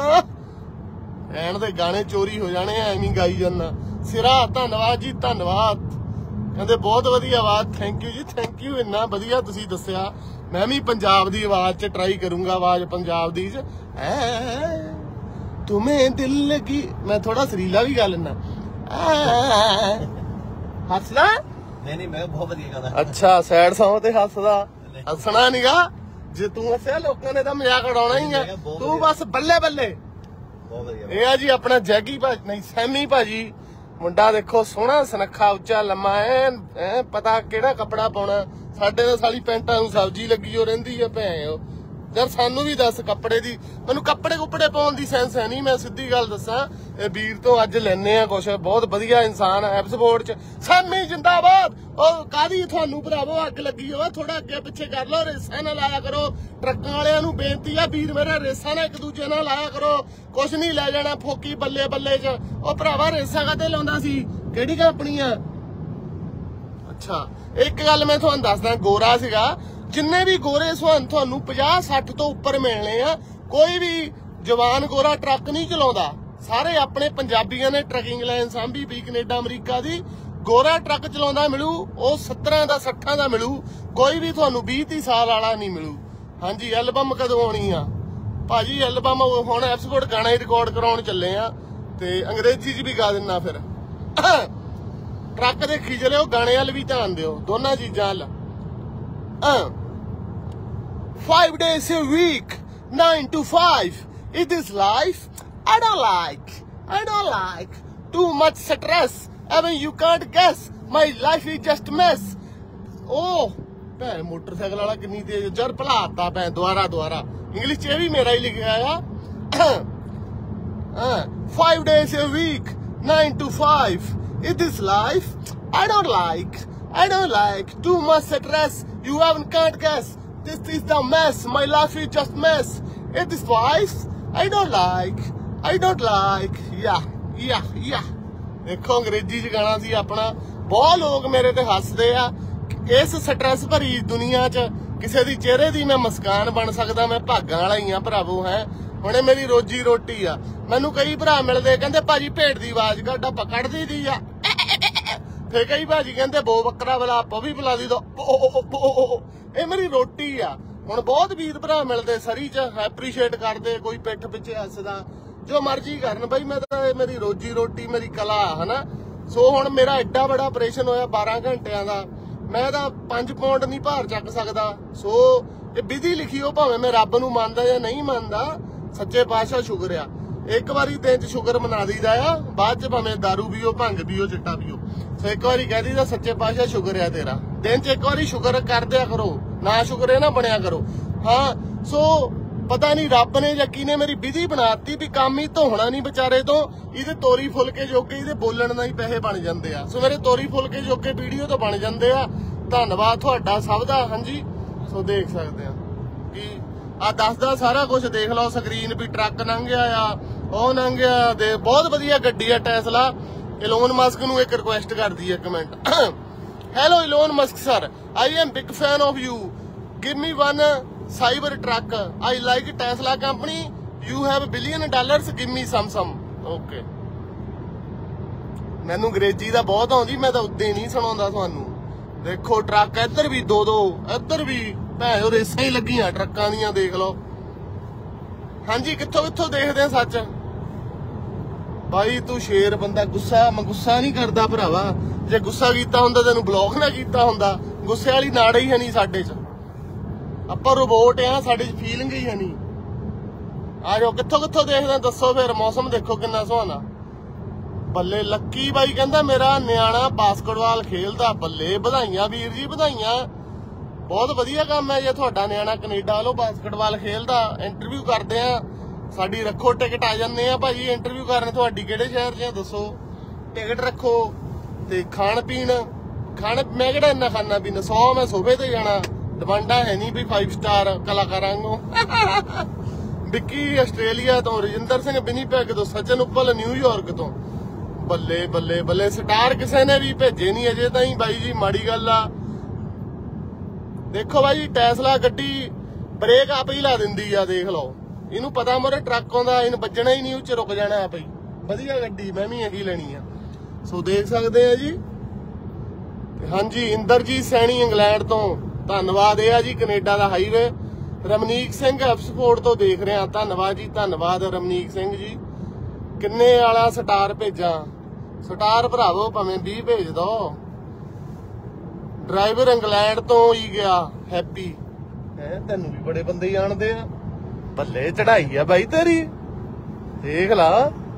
ਐਨ ਦੇ ਗਾਣੇ ਚੋਰੀ ਹੋ ਜਾਣੇ, ਐਵੇਂ ਗਾਈ ਜਾਂਦਾ। ਸਿਰਾ ਧੰਨਵਾਦ ਜੀ, ਧੰਨਵਾਦ। ਕਹਿੰਦੇ ਬਹੁਤ ਵਧੀਆ ਆਵਾਜ਼, ਥੈਂਕ ਯੂ ਜੀ, ਥੈਂਕ ਯੂ। ਇੰਨਾ ਵਧੀਆ ਤੁਸੀਂ ਦੱਸਿਆ। ਮੈਂ ਵੀ ਪੰਜਾਬ ਦੀ ਆਵਾਜ਼ 'ਚ ਟਰਾਈ ਕਰੂੰਗਾ, ਆਵਾਜ਼ ਪੰਜਾਬ ਦੀ 'ਚ। ਤੁਮੇ ਦਿਲ ਲਗੀ, ਮੈਂ ਥੋੜਾ ਸਰੀਲਾ ਵੀ ਗਾ ਲੈਣਾ। ਹੱਸਣਾ ਨਹੀਂ, ਮੈਂ ਬਹੁਤ ਵਧੀਆ ਗਾਣਾ। ਅੱਛਾ ਸੈਡ ਸੌਂਗ ਤੇ ਹੱਸਦਾ, ਹੱਸਣਾ ਨੀਗਾ। ਜੇ ਤੂੰ ਹੱਸਿਆ ਲੋਕਾਂ ਨੇ ਤਾਂ ਮਜ਼ਾਕ ਉਡਾਉਣਾ ਹੀ ਆ। ਤੂੰ ਬਸ ਬੱਲੇ ਬੱਲੇ ਇਹ ਆ ਜੀ ਆਪਣਾ ਜੈਗੀ ਭਾਜੀ, ਨਹੀਂ ਸੈਮੀ ਭਾਜੀ। ਮੁੰਡਾ ਦੇਖੋ ਸੋਹਣਾ ਸੁਨੱਖਾ ਉੱਚਾ ਲੰਮਾ ਐ ਪਤਾ ਕਿਹੜਾ ਕੱਪੜਾ ਪਾਉਣਾ। ਸਾਡੇ ਤਾਂ ਸਾਲੀ ਪੈਂਟਾਂ ਨੂੰ ਸਬਜ਼ੀ ਲੱਗੀ ਹੋ ਰਹਿੰਦੀ ਆ ਭੈਣ। ਯਾਰ ਸਾਨੂੰ ਵੀ ਦੱਸ ਕੱਪੜੇ ਦੀ, ਮੈਨੂੰ ਕੱਪੜੇ ਕੁੱਪੜੇ ਪਾਉਣ ਦੀ ਸੈਂਸ ਹੈ ਨਹੀਂ। ਮੈਂ ਸਿੱਧੀ ਗੱਲ ਦੱਸਾਂ, ਇਹ ਵੀਰ ਤੋਂ ਅੱਜ ਲੈਨੇ ਆ ਕੁਛ। ਬਹੁਤ ਵਧੀਆ ਇਨਸਾਨ ਐਪਸਪੋਰਟ ਚ। ਸੈਮੀ ਜਿੰਦਾਬਾਦ। ਉਹ ਕਾਹਦੀ ਤੁਹਾਨੂੰ ਭਰਾਵੋ ਅੱਗ ਲੱਗੀ ਹੋਵੇ, ਥੋੜਾ ਅੱਗੇ ਪਿੱਛੇ ਕਰ ਲਓ, ਰੇਸਾਂ ਨਾਲ ਲਾਇਆ ਕਰੋ। ਟਰੱਕਾਂ ਵਾਲਿਆਂ ਨੂੰ ਬੇਨਤੀ ਆ, ਵੀਰ ਮੇਰਾ ਰੇਸਾਂ ਨਾਲ ਇੱਕ ਦੂਜੇ ਨਾਲ ਲਾਇਆ ਕਰੋ। ਕੁਛ ਨਹੀਂ ਲੈ ਜਾਣਾ ਫੋਕੀ ਬੱਲੇ ਬੱਲੇ ਚ। ਉਹ ਭਰਾਵਾ ਰੇਸਾਂ ਕਾਹਤੇ ਲਾਉਂਦਾ ਸੀ, ਕਿਹੜੀ ਕੰਪਨੀ ਆ? ਅੱਛਾ ਇੱਕ ਗੱਲ ਮੈਂ ਤੁਹਾਨੂੰ ਦੱਸਦਾ, ਗੋਰਾ ਸੀਗਾ। ਜਿੰਨੇ ਵੀ ਗੋਰੇ ਸੁਹਨ ਤੁਹਾਨੂੰ 50-60 ਤੋਂ ਉੱਪਰ ਮਿਲਣੇ ਆ। ਕੋਈ ਵੀ ਜਵਾਨ ਗੋਰਾ ਟਰੱਕ ਨਹੀਂ ਚਲਾਉਂਦਾ। ਸਾਰੇ ਆਪਣੇ ਪੰਜਾਬੀਆਂ ਨੇ ਟਰੱਕਿੰਗ ਲਾਈਨ ਸਾਂਭੀ ਵੀ ਕੈਨੇਡਾ ਅਮਰੀਕਾ ਦੀ। ਗੋਰਾ ਟਰੱਕ ਚਲਾਉਂਦਾ ਮਿਲੂ, ਉਹ 70 ਦਾ 60 ਦਾ ਮਿਲੂ। ਕੋਈ ਵੀ ਤੁਹਾਨੂੰ 20-30 ਸਾਲ ਵਾਲਾ ਨਹੀਂ ਮਿਲੂ। ਹਾਂਜੀ ਐਲਬਮ ਕਦੋਂ ਆਉਣੀ ਆ ਭਾਜੀ? ਐਲਬਮ ਹੁਣ ਐਪਸਪੋਰਟ ਗਾਣਾ ਹੀ ਰਿਕਾਰਡ ਕਰਾਉਣ ਚੱਲੇ ਆ, ਤੇ ਅੰਗਰੇਜ਼ੀ 'ਚ ਵੀ ਗਾ ਦਿੰਨਾ। ਫਿਰ ਟਰੱਕ ਦੇਖੀ ਚਲਿਓ, ਗਾਣੇ ਵੱਲ ਵੀ ਧਿਆਨ ਦਿਓ, ਦੋਨਾਂ ਚੀਜ਼ਾਂ ਵੱਲ। 5 days a week, 9 to 5. Is this life? I don't like. Too much stress. I mean, you can't guess. My life is just mess. Oh, ਭੈਣ ਮੋਟਰਸਾਈਕਲ ਵਾਲਾ ਕਿੰਨੀ ਤੇਜ਼ ਜਰ ਭਲਾਤਾ ਭੈਣ। ਦੁਆਰਾ ਇੰਗਲਿਸ਼ ਚ ਇਹ ਵੀ ਮੇਰਾ ਹੀ ਲਿਖਿਆ ਆ। 5 days a week, 9 to 5. Is this life? I don't like. Too much stress. You can't guess. This is the mess. My life is just mess. Is this life? I don't like. Yeah. ਦੇਖੋ ਅੰਗਰੇਜ਼ੀ ਚ ਗਾਣਾ ਸੀ ਆਪਣਾ। ਬਹੁਤ ਲੋਕ ਮੇਰੇ ਤੇ ਹੱਸਦੇ ਆ। ਇਸ ਸਟ੍ਰੈਸ ਭਰੀ ਦੁਨੀਆ ਚ ਕਿਸੇ ਦੀ ਚਿਹਰੇ ਦੀ ਮੈਂ ਮੁਸਕਾਨ ਬਣ ਸਕਦਾ, ਮੈਂ ਭਾਗਾਂ ਵਾਲਾ ਹੀ ਆ ਭਰਾਵੋ। ਹੈ ਹੁਣੇ ਮੇਰੀ ਰੋਜੀ ਰੋਟੀ ਆ। ਮੈਨੂੰ ਕਈ ਭਰਾ ਮਿਲਦੇ ਕਹਿੰਦੇ ਭਾਜੀ ਭੇਡ ਦੀ ਆਵਾਜ਼ ਕੱਢ ਕੱਢਦੀ ਦੀ ਆ। ਫੇਰ ਕਈ ਭਾਜੀ ਕਹਿੰਦੇ ਬੋ ਬੱਕਰਾ ਵਾਲਾ ਆਪੋ ਵੀ ਬੁਲਾ ਦੀ ਦੋ। ਇਹ ਮੇਰੀ ਰੋਟੀ ਆ। ਹੁਣ ਬਹੁਤ ਵੀਰ ਭਰਾ ਮਿਲਦੇ ਸਰੀ ਚ, ਐਪਰੀਸ਼ੀਏਟ ਕਰਦੇ, ਕੋਈ ਪਿੱਠ ਪਿੱਛੇ ਹੱਸਦਾ, ਜੋ ਮਰਜ਼ੀ ਕਰਨ ਬਈ। ਮੈਂ ਤਾਂ ਮੇਰੀ ਰੋਜੀ ਰੋਟੀ ਮੇਰੀ ਕਲਾ ਹਨਾ। ਸੋ ਹੁਣ ਮੇਰਾ ਐਡਾ ਵੱਡਾ ਆਪਰੇਸ਼ਨ ਹੋਇਆ 12 ਘੰਟਿਆਂ ਦਾ। ਮੈਂ ਤਾਂ 5 ਪਾਉਂਡ ਨਹੀਂ ਭਾਰ ਚੱਕ ਸਕਦਾ। ਸੋ ਇਹ ਵਿਧੀ ਲਿਖੀ ਹੋ, ਭਾਵੇਂ ਮੈਂ ਰੱਬ ਨੂੰ ਮੰਨਦਾ ਜਾਂ ਨਹੀਂ ਮੰਨਦਾ, ਸੱਚੇ ਪਾਤਸ਼ਾਹ ਸ਼ੁਕਰ ਆ। ਇੱਕ ਵਾਰੀ ਦਿਨ ਚ ਸ਼ੁਕਰ ਮਨਾ ਦਈਦਾ ਆ, ਬਾਅਦ ਚ ਭਾਵੇਂ ਦਾਰੂ ਪੀਓ, ਭੰਗ ਪੀਓ, ਚਿੱਟਾ ਪੀਓ। ਸੋ ਇੱਕ ਵਾਰੀ ਕਹਿ ਦਈਦਾ ਸੱਚੇ ਪਾਤਸ਼ਾਹ ਸ਼ੁਕਰ ਆ ਤੇਰਾ। ਦਿਨ ਚ ਇੱਕ ਵਾਰੀ ਸ਼ੁਕਰ ਕਰਦਿਆ ਕਰੋ, ਨਾ ਸ਼ੁਕਰ ਨਾ ਬਣਿਆ ਕਰੋ। ਹਾਂ ਸੋ ਪਤਾ ਨਹੀਂ ਰੱਬ ਨੇ ਜਾਂ ਕਿਹਨੇ ਮੇਰੀ ਵਿਧੀ ਬਣਾਤੀ ਵੀ ਕੰਮ ਹੀ ਧੋਣਾ ਨਹੀਂ ਵਿਚਾਰੇ ਤੋਂ। ਇਹਦੇ ਤੋਰੀ ਫੁਲਕੇ ਜੋਗੇ ਇਹਦੇ ਬੋਲਣ ਨਾਲ ਹੀ ਪੈਸੇ ਬਣ ਜਾਂਦੇ ਆ। ਸੋ ਮੇਰੇ ਤੋਰੀ ਫੁਲਕੇ ਜੋਗੇ ਵੀਡੀਓ ਤੋਂ ਬਣ ਜਾਂਦੇ ਆ। ਧੰਨਵਾਦ ਤੁਹਾਡਾ ਸਭ ਦਾ। ਹਾਂਜੀ ਸੋ ਦੇਖ ਸਕਦੇ ਆ ਕਿ ਆ ਦੱਸਦਾ ਸਾਰਾ ਕੁਝ ਦੇਖ ਲਓ ਸਕਰੀਨ ਵੀ। ਟਰੱਕ ਲੰਘਿਆ ਆ, ਉਹ ਲੰਘਿਆ, ਤੇ ਬਹੁਤ ਵਧੀਆ ਗੱਡੀ ਆ ਟੈਸਲਾ। ਇਲੋਨ ਮਸਕ ਨੂੰ ਇੱਕ ਰਿਕੁਐਸਟ ਕਰਦੀ ਹੈ comment. Hello Elon Musk sir, I am big fan of you. Give me one cyber truck. I like Tesla company. You have $1 billion. Give me some. Okay. ਮੈਨੂੰ ਅੰਗਰੇਜ਼ੀ ਦਾ ਬਹੁਤ ਆਉਂਦੀ, ਮੈਂ ਤਾਂ ਉੱਦੇ ਨਹੀਂ ਸੁਣਾਉਂਦਾ ਤੁਹਾਨੂੰ। ਦੇਖੋ ਟਰੱਕ ਇੱਧਰ ਵੀ ਦੋ ਇੱਧਰ ਵੀ ਭੈਣ ਉਹ ਰੇਸਾਂ ਹੀ ਲੱਗੀਆਂ ਟਰੱਕਾਂ ਦੀਆਂ, ਦੇਖ ਲਓ। ਹਾਂਜੀ ਕਿੱਥੋਂ ਦੇਖਦੇ ਆ ਸੱਚ। ਬਾਈ ਤੂੰ ਸ਼ੇਰ ਬੰਦਾ। ਮੈਂ ਗੁੱਸਾ ਨਹੀਂ ਕਰਦਾ ਭਰਾਵਾ। ਜੇ ਗੁੱਸਾ ਕੀਤਾ ਹੁੰਦਾ ਤੈਨੂੰ ਬਲੌਕ ਨਾ ਕੀਤਾ ਹੁੰਦਾ। ਗੁੱਸੇ ਵਾਲੀ ਨਾੜ ਹੀ ਹੈ ਨਹੀਂ ਸਾਡੇ ਚ। ਆਪਾਂ ਰੋਬੋਟ ਆ, ਸਾਡੇ ਚ ਫੀਲਿੰਗ ਹੀ ਹੈ ਨਹੀਂ। ਆ ਜਾਓ ਕਿੱਥੋਂ ਦੇਖਦੇ ਦੱਸੋ ਫਿਰ। ਮੌਸਮ ਦੇਖੋ ਕਿੰਨਾ ਸੁਹਾਣਾ। ਬੱਲੇ ਲੱਕੀ ਬਾਈ ਕਹਿੰਦਾ ਮੇਰਾ ਨਿਆਣਾ ਬਾਸਕਟਬਾਲ ਖੇਲਦਾ। ਬੱਲੇ ਵਧਾਈਆਂ ਵੀਰ ਜੀ, ਵਧਾਈਆਂ। ਬਹੁਤ ਵਧੀਆ ਕੰਮ ਹੈ ਜੇ ਤੁਹਾਡਾ ਨਿਆਣਾ ਕੈਨੇਡਾ ਵੱਲੋਂ ਬਾਸਕਟਬਾਲ ਖੇਲਦਾ। ਇੰਟਰਵਿਊ ਕਰਦੇ ਆ ਸਾਡੀ, ਰੱਖੋ ਟਿਕਟ ਆ ਜਾਂਦੇ ਆ ਭਾਜੀ ਇੰਟਰਵਿਊ ਕਰਨ। ਤੁਹਾਡੀ ਕਿਹੜੇ ਸ਼ਹਿਰ 'ਚ ਦੱਸੋ, ਟਿਕਟ ਰੱਖੋ। ਤੇ ਖਾਣ ਮੈਂ ਕਿਹੜਾ ਇੰਨਾ ਖਾਣਾ ਪੀਣਾ 100। ਮੈਂ ਸੋਫੇ ਤੇ ਜਾਣਾ, ਡਿਮਾਂਡਾ ਹੈ ਨਹੀਂ ਵੀ 5 ਸਟਾਰ ਕਲਾਕਾਰਾਂ ਨੂੰ। ਵਿੱਕੀ ਆਸਟ੍ਰੇਲੀਆ ਤੋਂ, ਰਜਿੰਦਰ ਸਿੰਘ ਵਿਨੀਪੈਗ ਤੋਂ, ਸਚਨ ਉੱਪਲ ਨਿਊਯਾਰਕ ਤੋਂ। ਬੱਲੇ ਸਟਾਰ ਕਿਸੇ ਨੇ ਵੀ ਭੇਜੇ ਨਹੀਂ ਅਜੇ ਤਾਈਂ ਬਾਈ ਜੀ, ਮਾੜੀ ਗੱਲ ਆ। ਦੇਖੋ ਬਾਈ ਟੈਸਲਾ ਗੱਡੀ ਬ੍ਰੇਕ ਆਪ ਹੀ ਲਾ ਦਿੰਦੀ ਆ, ਦੇਖ ਲਓ। ਇਹਨੂੰ ਪਤਾ ਮੋਰੇ ਟਰੱਕ ਆਉਂਦਾ, ਇਹਨੂੰ ਵੱਜਣਾ ਹੀ ਨਹੀਂ, ਉੱਚ ਰੁਕ ਜਾਣਾ ਆਪ ਹੀ। ਵਧੀਆ ਗੱਡੀ, ਮੈਂ ਵੀ ਇਹੀ ਲੈਣੀ ਆ। ਸੋ ਦੇਖ ਸਕਦੇ ਆ ਜੀ। ਹਾਂਜੀ ਇੰਦਰਜੀਤ ਸੈਣੀ ਇੰਗਲੈਂਡ ਤੋਂ, ਧੰਨਵਾਦ। ਇਹ ਆ ਜੀ ਕੈਨੇਡਾ ਦਾ ਹਾਈਵੇ। ਰਮਨੀਕ ਸਿੰਘ ਐਪਸਪੋਰਟ ਤੋਂ ਦੇਖ ਰਿਹਾ, ਧੰਨਵਾਦ ਜੀ, ਧੰਨਵਾਦ ਰਮਨੀਕ ਸਿੰਘ ਜੀ। ਕਿੰਨੇ ਵਾਲਾ ਸਟਾਰ ਭੇਜਾਂ? ਸਟਾਰ ਭਰਾਵੋ ਭਾਵੇਂ 20 ਭੇਜ ਦੋ। ਡਰਾਈਵਰ ਇੰਗਲੈਂਡ ਤੋਂ ਹੀ ਗਿਆ, ਹੈਪੀ। ਤੈਨੂੰ ਵੀ ਬੜੇ ਬੰਦੇ ਜਾਣਦੇ ਆ। ਬੱਲੇ ਚੜਾਈ ਆ ਬਾਈ ਤੇਰੀ। ਦੇਖ ਲਾ,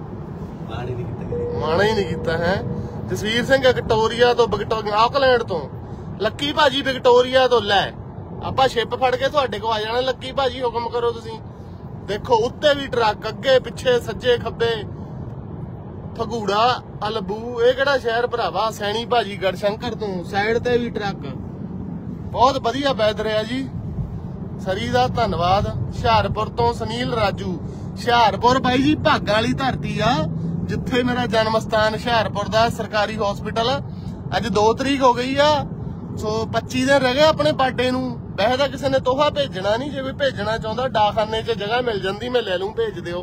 ਮਾਣਾ ਹੀ ਨਹੀਂ ਕੀਤਾ ਹੈ। ਜਸਵੀਰ ਸਿੰਘ ਵਿਕਟੋਰੀਆ ਤੋਂ, ਆਕਲੈਂਡ ਤੋਂ। ਲੱਕੀ ਭਾਜੀ ਵਿਕਟੋਰੀਆ ਤੋਂ। ਲੈ ਆਪਾਂ ਸ਼ਿਪ ਫੜ ਕੇ ਤੁਹਾਡੇ ਕੋਲ ਆ ਜਾਣਾ। ਲੱਕੀ ਭਾਜੀ ਹੁਕਮ ਕਰੋ ਤੁਸੀਂ। ਦੇਖੋ ਉੱਤੇ ਵੀ ਟਰੱਕ, ਅੱਗੇ ਪਿੱਛੇ ਸੱਜੇ ਖੱਬੇ। ਫਗੂੜਾ ਅਲਬੂ, ਇਹ ਕਿਹੜਾ ਸ਼ਹਿਰ ਭਰਾਵਾ? ਸੈਣੀ ਭਾਜੀ ਗੜਸ਼ੰਕਰ ਤੋਂ। ਸਾਈਡ ਤੇ ਵੀ ਟਰੱਕ। ਬਹੁਤ ਵਧੀਆ ਵੈਦਰ ਆ ਜੀ। ਸਰੀ ਦਾ ਧੰਨਵਾਦ। ਹੁਸ਼ਿਆਰਪੁਰ ਤੋਂ ਸੁਨੀਲ ਰਾਜੂ। ਹੁਸ਼ਿਆਰਪੁਰ ਬਾਈ ਜੀ ਭਾਗਾਂ ਵਾਲੀ ਧਰਤੀ ਆ, ਜਿੱਥੇ ਮੇਰਾ ਜਨਮ ਸਥਾਨ ਹੁਸ਼ਿਆਰਪੁਰ ਦਾ ਸਰਕਾਰੀ ਹਸਪੀਟਲ। ਅੱਜ 2 ਤਰੀਕ ਹੋ ਗਈ ਆ, ਸੋ 25 ਦਿਨ ਰਹਿ ਗਏ ਆਪਣੇ ਬਰਥਡੇ ਨੂੰ। ਵੈਸੇ ਤਾਂ ਕਿਸੇ ਨੇ ਤੋਹਫਾ ਭੇਜਣਾ ਨਹੀਂ, ਜੇ ਕੋਈ ਭੇਜਣਾ ਚਾਹੁੰਦਾ ਡਾਕਖਾਨੇ 'ਚ ਜਗ੍ਹਾ ਮਿਲ ਜਾਂਦੀ, ਮੈਂ ਲੈ ਲੂੰ, ਭੇਜ ਦਿਓ।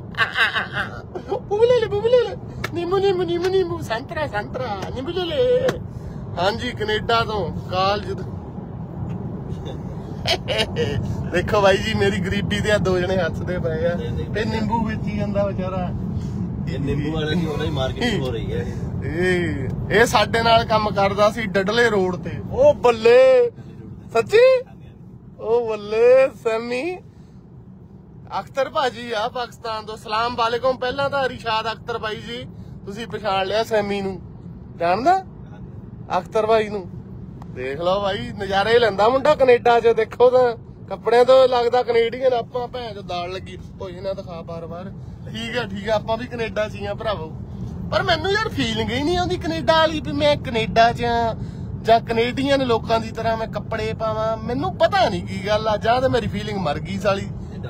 ਬੁਬਲੇ ਨਿੰਬੂ ਸੰਤਰਾ ਨਿੰਬੂ ਲੈ। ਹਾਂਜੀ ਕੈਨੇਡਾ ਤੋਂ ਕਾਲਜ। ਦੇਖੋ ਬਾਈ ਜੀ ਮੇਰੀ ਗਰੀਬੀ ਦੇ 2 ਜਣੇ ਹੱਸਦੇ ਪਏ ਆ, ਤੇ ਨਿੰਬੂ ਵੇਚੀ ਜਾਂਦਾ ਵਿਚਾਰਾ। ਇਹ ਨਿੰਬੂ ਵਾਲਾ ਦੀ ਉਹਨਾਂ ਦੀ ਮਾਰਕੀਟਿੰਗ ਹੋ ਰਹੀ ਹੈ। ਇਹ ਸਾਡੇ ਨਾਲ ਕੰਮ ਕਰਦਾ ਸੀ ਡਡਲੇ ਰੋਡ ਤੇ। ਉਹ ਬੱਲੇ, ਸੱਚੀ? ਉਹ ਬੱਲੇ ਸੈਮੀ ਅਖਤਰ ਭਾਜੀ ਆ ਪਾਕਿਸਤਾਨ ਤੋਂ। ਸਲਾਮ ਵਾਲੇਕੁਮ। ਪਹਿਲਾਂ ਤਾਂ ਰਿਸ਼ਾਦ ਅਖਤਰ ਬਾਈ ਜੀ, ਤੁਸੀਂ ਪਛਾਣ ਲਿਆ ਸੈਮੀ ਨੂੰ, ਜਾਣਦਾ ਅਖਤਰ ਬਾਈ ਨੂੰ? ਦੇਖ ਲਓ ਬਾਈ, ਨਜ਼ਾਰੇ ਲੈਂਦਾ ਮੁੰਡਾ ਕੈਨੇਡਾ 'ਚ। ਦੇਖੋ ਤਾਂ ਕੱਪੜਿਆਂ ਤੋਂ ਲੱਗਦਾ ਕੈਨੇਡੀਅਨ। ਆਪਾਂ ਭੈਣ ਚੋਂ ਦਾਲ ਲੱਗੀ ਹੋਈ ਨਾ ਦਿਖਾ ਬਾਰ-ਬਾਰ। ਠੀਕ ਹੈ ਆਪਾਂ ਵੀ ਕੈਨੇਡਾ 'ਚ ਹੀ ਆ ਭਰਾਵੋ। ਪਰ ਮੈਨੂੰ ਯਾਰ ਫੀਲਿੰਗ ਹੀ ਨਹੀਂ ਆਉਂਦੀ ਕੈਨੇਡਾ ਵਾਲੀ, ਵੀ ਮੈਂ ਕੈਨੇਡਾ 'ਚ ਜਾਂ ਕੈਨੇਡੀਅਨ ਲੋਕਾਂ ਦੀ ਤਰ੍ਹਾਂ ਮੈਂ ਕੱਪੜੇ ਪਾਵਾਂ। ਮੈਨੂੰ ਪਤਾ ਨਹੀਂ ਕੀ ਗੱਲ ਆ, ਜਾਂ ਤਾਂ ਮੇਰੀ ਫੀਲਿੰਗ ਮਰ ਗਈ ਸਾਲੀ।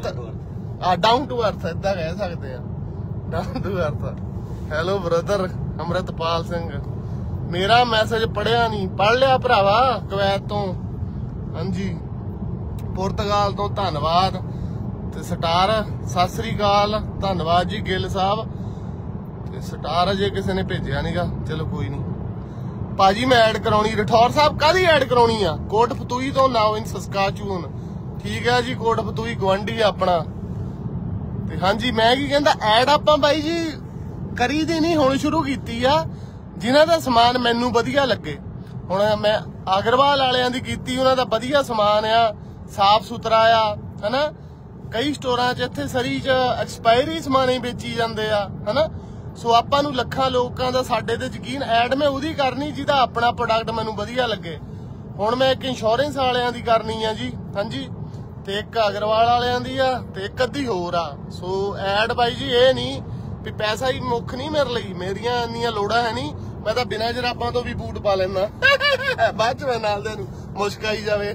ਡਾਊਨ ਟੂ ਅਰਥ ਏਦਾਂ ਕਹਿ ਸਕਦੇ ਆ, down to earth. Hello brother Amritpal Singh. ਮੇਰਾ ਮੈਸੇਜ ਪੜਿਆ ਨਹੀਂ, ਪੜ ਲਿਆ ਭਰਾਵਾ ਕੁਵੈਤ ਤੋਂ। ਹਾਂਜੀ ਪੁਰਤਗਾਲ ਤੋਂ ਧੰਨਵਾਦ। ਤੇ ਸਟਾਰ ਸਤਿ ਸ੍ਰੀ ਅਕਾਲ, ਧੰਨਵਾਦ ਜੀ ਗਿੱਲ ਸਾਹਿਬ। ਤੇ ਸਟਾਰ ਅਜੇ ਕਿਸੇ ਨੇ ਭੇਜਿਆ ਨੀਗਾ, ਚਲੋ ਕੋਈ ਨਹੀਂ ਭਾਜੀ। ਮੈਂ ਐਡ ਕਰਾਉਣੀ ਰਠੌਰ ਸਾਹਿਬ। ਕਾਹਦੀ ਐਡ ਕਰਾਉਣੀ ਆ? ਕੋਟ ਫਤੂਈ ਤੋਂ ਨਾਓ ਇਨ ਸਸਕਾਚੂਨ। ਠੀਕ ਹੈ ਜੀ, ਕੋਟ ਫਤੂਈ ਗਵਾਂਢੀ ਆਪਣਾ। ਤੇ ਹਾਂਜੀ ਮੈਂ ਕੀ ਕਹਿੰਦਾ, ਐਡ ਆਪਾਂ ਬਾਈ ਜੀ ਕਰੀ ਦੀ ਨਹੀਂ, ਹੁਣ ਸ਼ੁਰੂ ਕੀਤੀ ਆ। ਜਿਨ੍ਹਾਂ ਦਾ ਸਮਾਨ ਮੈਨੂੰ ਵਧੀਆ ਲੱਗੇ, ਹੁਣ ਮੈਂ ਅਗਰਵਾਲ ਵਾਲਿਆਂ ਦੀ ਕੀਤੀ, ਉਹਨਾਂ ਦਾ ਵਧੀਆ ਸਮਾਨ ਆ, ਸਾਫ ਸੁਥਰਾ ਆ, ਹਨਾ। ਕਈ ਸਟੋਰਾਂ 'ਚ ਇੱਥੇ ਸਰੀ 'ਚ ਐਕਸਪਾਇਰੀ ਸਮਾਨ ਹੀ ਵੇਚੀ ਜਾਂਦੇ ਆ, ਹਨਾ। ਸੋ ਆਪਾਂ ਨੂੰ ਲੱਖਾਂ ਲੋਕਾਂ ਦਾ ਸਾਡੇ ਤੇ ਯਕੀਨ। ਐਡ ਮੈਂ ਉਹਦੀ ਕਰਨੀ ਜਿਹਦਾ ਆਪਣਾ ਪ੍ਰੋਡਕਟ ਮੈਨੂੰ ਵਧੀਆ ਲੱਗੇ। ਹੁਣ ਮੈਂ ਇੱਕ ਇੰਸ਼ੋਰੈਂਸ ਵਾਲਿਆਂ ਦੀ ਕਰਨੀ ਆ ਜੀ, ਹਾਂਜੀ, ਤੇ ਇੱਕ ਅਗਰਵਾਲ ਵਾਲਿਆਂ ਦੀ ਆ, ਤੇ ਇੱਕ ਅੱਧੀ ਹੋਰ ਆ। ਸੋ ਐਡ ਬਾਈ ਜੀ ਇਹ ਨਹੀਂ ਵੀ ਪੈਸਾ ਹੀ ਮੁੱਖ ਨਹੀਂ ਮੇਰੇ ਲਈ, ਮੇਰੀਆਂ ਇੰਨੀਆਂ ਲੋੜਾਂ ਹੈ ਨਹੀਂ। ਮੈਂ ਤਾਂ ਬਿਨਾਂ ਜਰਾਬਾਂ ਤੋਂ ਵੀ ਬੂਟ ਪਾ ਲੈਂਦਾ, ਬਾਅਦ 'ਚ ਮੈਂ ਨਾਲ ਦੇ ਨੂੰ ਮੁਸ਼ਕ ਆਈ ਜਾਵੇ।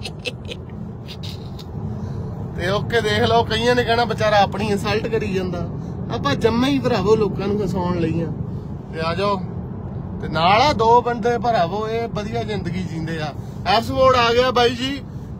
ਤੇ ਓਕੇ ਦੇਖ ਲਓ, ਕਈਆਂ ਨੇ ਕਹਿਣਾ ਵਿਚਾਰਾ ਆਪਣੀ ਇਨਸਲਟ ਕਰੀ ਜਾਂਦਾ। ਆਪਾਂ ਜੰਮੇ ਹੀ ਭਰਾਵੋ ਲੋਕਾਂ ਨੂੰ ਹਸਾਉਣ ਲਈ ਆ। ਤੇ ਆ ਜਾਓ ਤੇ ਨਾਲ ਆ 2 ਬੰਦੇ ਭਰਾਵੋ, ਇਹ ਵਧੀਆ ਜ਼ਿੰਦਗੀ ਜੀਂਦੇ ਆ। ਐਪਸਫੋਰਡ ਆ ਗਿਆ ਬਾਈ ਜੀ,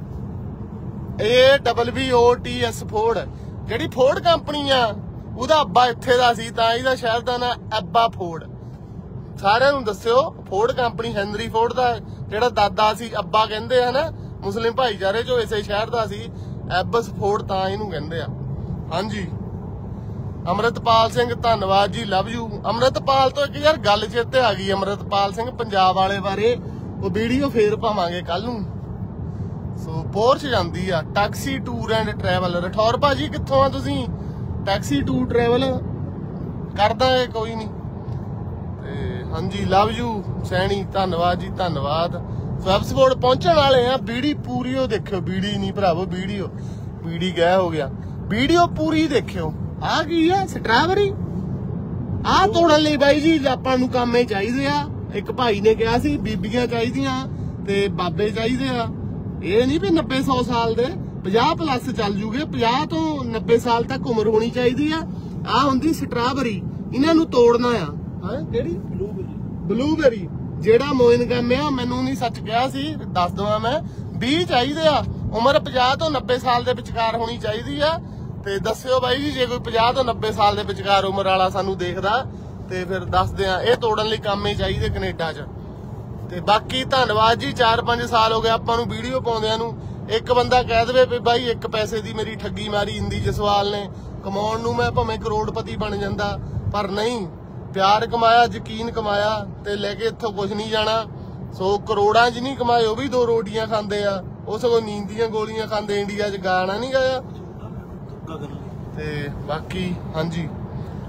AWOTS ਫੋਰਡ। ਜਿਹੜੀ ਫੋਰਡ ਕੰਪਨੀ ਆ ਉਹਦਾ ਅੱਬਾ ਇੱਥੇ ਦਾ ਸੀ, ਤਾਂ ਇਹਦਾ ਸ਼ਹਿਰ ਦਾ ਨਾਂ ਅੱਬਾ ਫੋਰਡ। ਸਾਰਿਆਂ ਨੂੰ ਦੱਸਿਓ, ਫੋਰਡ ਕੰਪਨੀ ਹੈਨਰੀ ਫੋਰਡ ਦਾ ਜਿਹੜਾ ਦਾਦਾ ਸੀ, ਅੱਬਾ ਕਹਿੰਦੇ ਆ ਨਾ ਮੁਸਲਿਮ ਭਾਈਚਾਰੇ 'ਚੋਂ, ਇਸੇ ਸ਼ਹਿਰ ਦਾ ਸੀ। ਐਬਸ ਫੋਰਡ ਤਾਂ ਇਹਨੂੰ ਕਹਿੰਦੇ ਆ। ਹਾਂਜੀ ਅੰਮ੍ਰਿਤਪਾਲ ਸਿੰਘ ਧੰਨਵਾਦ ਜੀ, ਲਵ ਯੂ। ਅੰਮ੍ਰਿਤਪਾਲ ਤੋਂ ਇੱਕ ਯਾਰ ਗੱਲ ਚੇਤੇ ਆ ਗਈ, ਅੰਮ੍ਰਿਤਪਾਲ ਸਿੰਘ ਪੰਜਾਬ ਵਾਲੇ ਬਾਰੇ। ਉਹ ਵੀਡੀਓ ਫੇਰ ਪਾਵਾਂਗੇ ਕੱਲ ਨੂੰ। ਸੋ ਪੋਰਚ ਜਾਂਦੀ ਆ taxi tour and travel. Rathore ਭਾਜੀ ਕਿੱਥੋਂ ਆ ਤੁਸੀਂ? ਟੈਕਸੀ ਟੂਰ ਟਰੈਵਲ ਕਰਦਾ ਹੈ, ਕੋਈ ਨਹੀਂ। ਤੇ ਹਾਂਜੀ ਲਵ ਯੂ ਸੈਣੀ, ਧੰਨਵਾਦ ਜੀ, ਧੰਨਵਾਦ। ਸਬਸਪੋਰਟ ਪਹੁੰਚਣ ਵਾਲੇ ਆ। ਬੀੜੀ ਪੂਰੀ ਉਹ ਦੇਖਿਓ, ਬੀੜੀ ਨਹੀਂ ਭਰਾਵੋ, ਵੀਡੀਓ। ਬੀੜੀ ਗਾਇਬ ਹੋ ਗਿਆ, ਵੀਡੀਓ ਪੂਰੀ ਦੇਖਿਓ। ਆ ਕੀ ਆ? ਸਟ੍ਰਾਬੇਰੀ ਆ ਤੋੜਨ ਲਈ ਬਾਈ ਜੀ ਆਪਾਂ ਨੂੰ ਕਾਮੇ ਚਾਹੀਦੇ ਆ। ਇੱਕ ਭਾਈ ਨੇ ਕਿਹਾ ਸੀ ਬੀਬੀਆਂ ਚਾਹੀਦੀਆਂ ਤੇ ਬਾਬੇ ਚਾਹੀਦੇ ਆ। ਇਹ ਨਹੀਂ ਵੀ 90-100 ਸਾਲ ਦੇ, 50+ ਚੱਲ ਜੂਗੇ। 50 ਤੋਂ 90 ਸਾਲ ਤੱਕ ਉਮਰ ਹੋਣੀ ਚਾਹੀਦੀ ਆ। ਆ ਹੁੰਦੀ ਸਟ੍ਰਾਬੇਰੀ, ਇਹਨਾਂ ਨੂੰ ਤੋੜਨਾ ਆ। ਹਾਂ ਕਿਹੜੀ? ਬਲੂਬੇਰੀ। ਜਿਹੜਾ ਮੋਇਨਗਮ ਆ, ਮੈਨੂੰ ਨਹੀਂ ਸੱਚ ਕਿਹਾ ਸੀ, ਦੱਸ ਦਵਾਂ ਮੈਂ, 20 ਚਾਹੀਦੇ ਆ। ਉਮਰ 50 ਤੋਂ 90 ਸਾਲ ਦੇ ਵਿਚਕਾਰ ਹੋਣੀ ਚਾਹੀਦੀ ਆ। ਤੇ ਦੱਸਿਓ ਬਾਈ ਜੀ ਜੇ ਕੋਈ 50 ਤੋਂ 90 ਸਾਲ ਦੇ ਵਿਚਕਾਰ ਉਮਰ ਵਾਲਾ ਸਾਨੂੰ ਦੇਖਦਾ ਤੇ ਫਿਰ ਦੱਸਦੇ ਆ। ਇਹ ਤੋੜਨ ਲਈ ਕੰਮ ਹੀ ਚਾਹੀਦੇ ਕੈਨੇਡਾ 'ਚ। ਤੇ ਬਾਕੀ ਧੰਨਵਾਦ ਜੀ, 4-5 ਸਾਲ ਹੋ ਗਏ ਆਪਾਂ ਨੂੰ ਵੀਡੀਓ ਪਾਉਂਦਿਆਂ ਨੂੰ। ਇੱਕ ਬੰਦਾ ਕਹਿ ਦੇਵੇ ਵੀ ਬਾਈ 1 ਪੈਸੇ ਦੀ ਮੇਰੀ ਠੱਗੀ ਮਾਰੀ ਇੰਦੀ ਜਸਵਾਲ ਨੇ, ਕਮਾਉਣ ਨੂੰ ਮੈਂ ਭਾਵੇਂ ਕਰੋੜਪਤੀ ਬਣ ਜਾਂਦਾ, ਪਰ ਨਹੀਂ, ਪਿਆਰ ਕਮਾਇਆ, ਯਕੀਨ ਕਮਾਇਆ, ਤੇ ਲੈ ਕੇ ਇੱਥੋਂ ਕੁਝ ਨਹੀਂ ਜਾਣਾ। ਸੋ ਕਰੋੜਾਂ 'ਚ ਨਹੀਂ ਕਮਾਏ, ਉਹ ਵੀ 2 ਰੋਟੀਆਂ ਖਾਂਦੇ ਆ, ਉਹ ਸਗੋਂ ਨੀਂਦ ਦੀਆਂ ਗੋਲੀਆਂ ਖਾਂਦੇ। ਇੰਡੀਆ 'ਚ ਗਾਣਾ ਨਹੀਂ ਗਾਇਆ। ਤੇ ਬਾਕੀ ਹਾਂਜੀ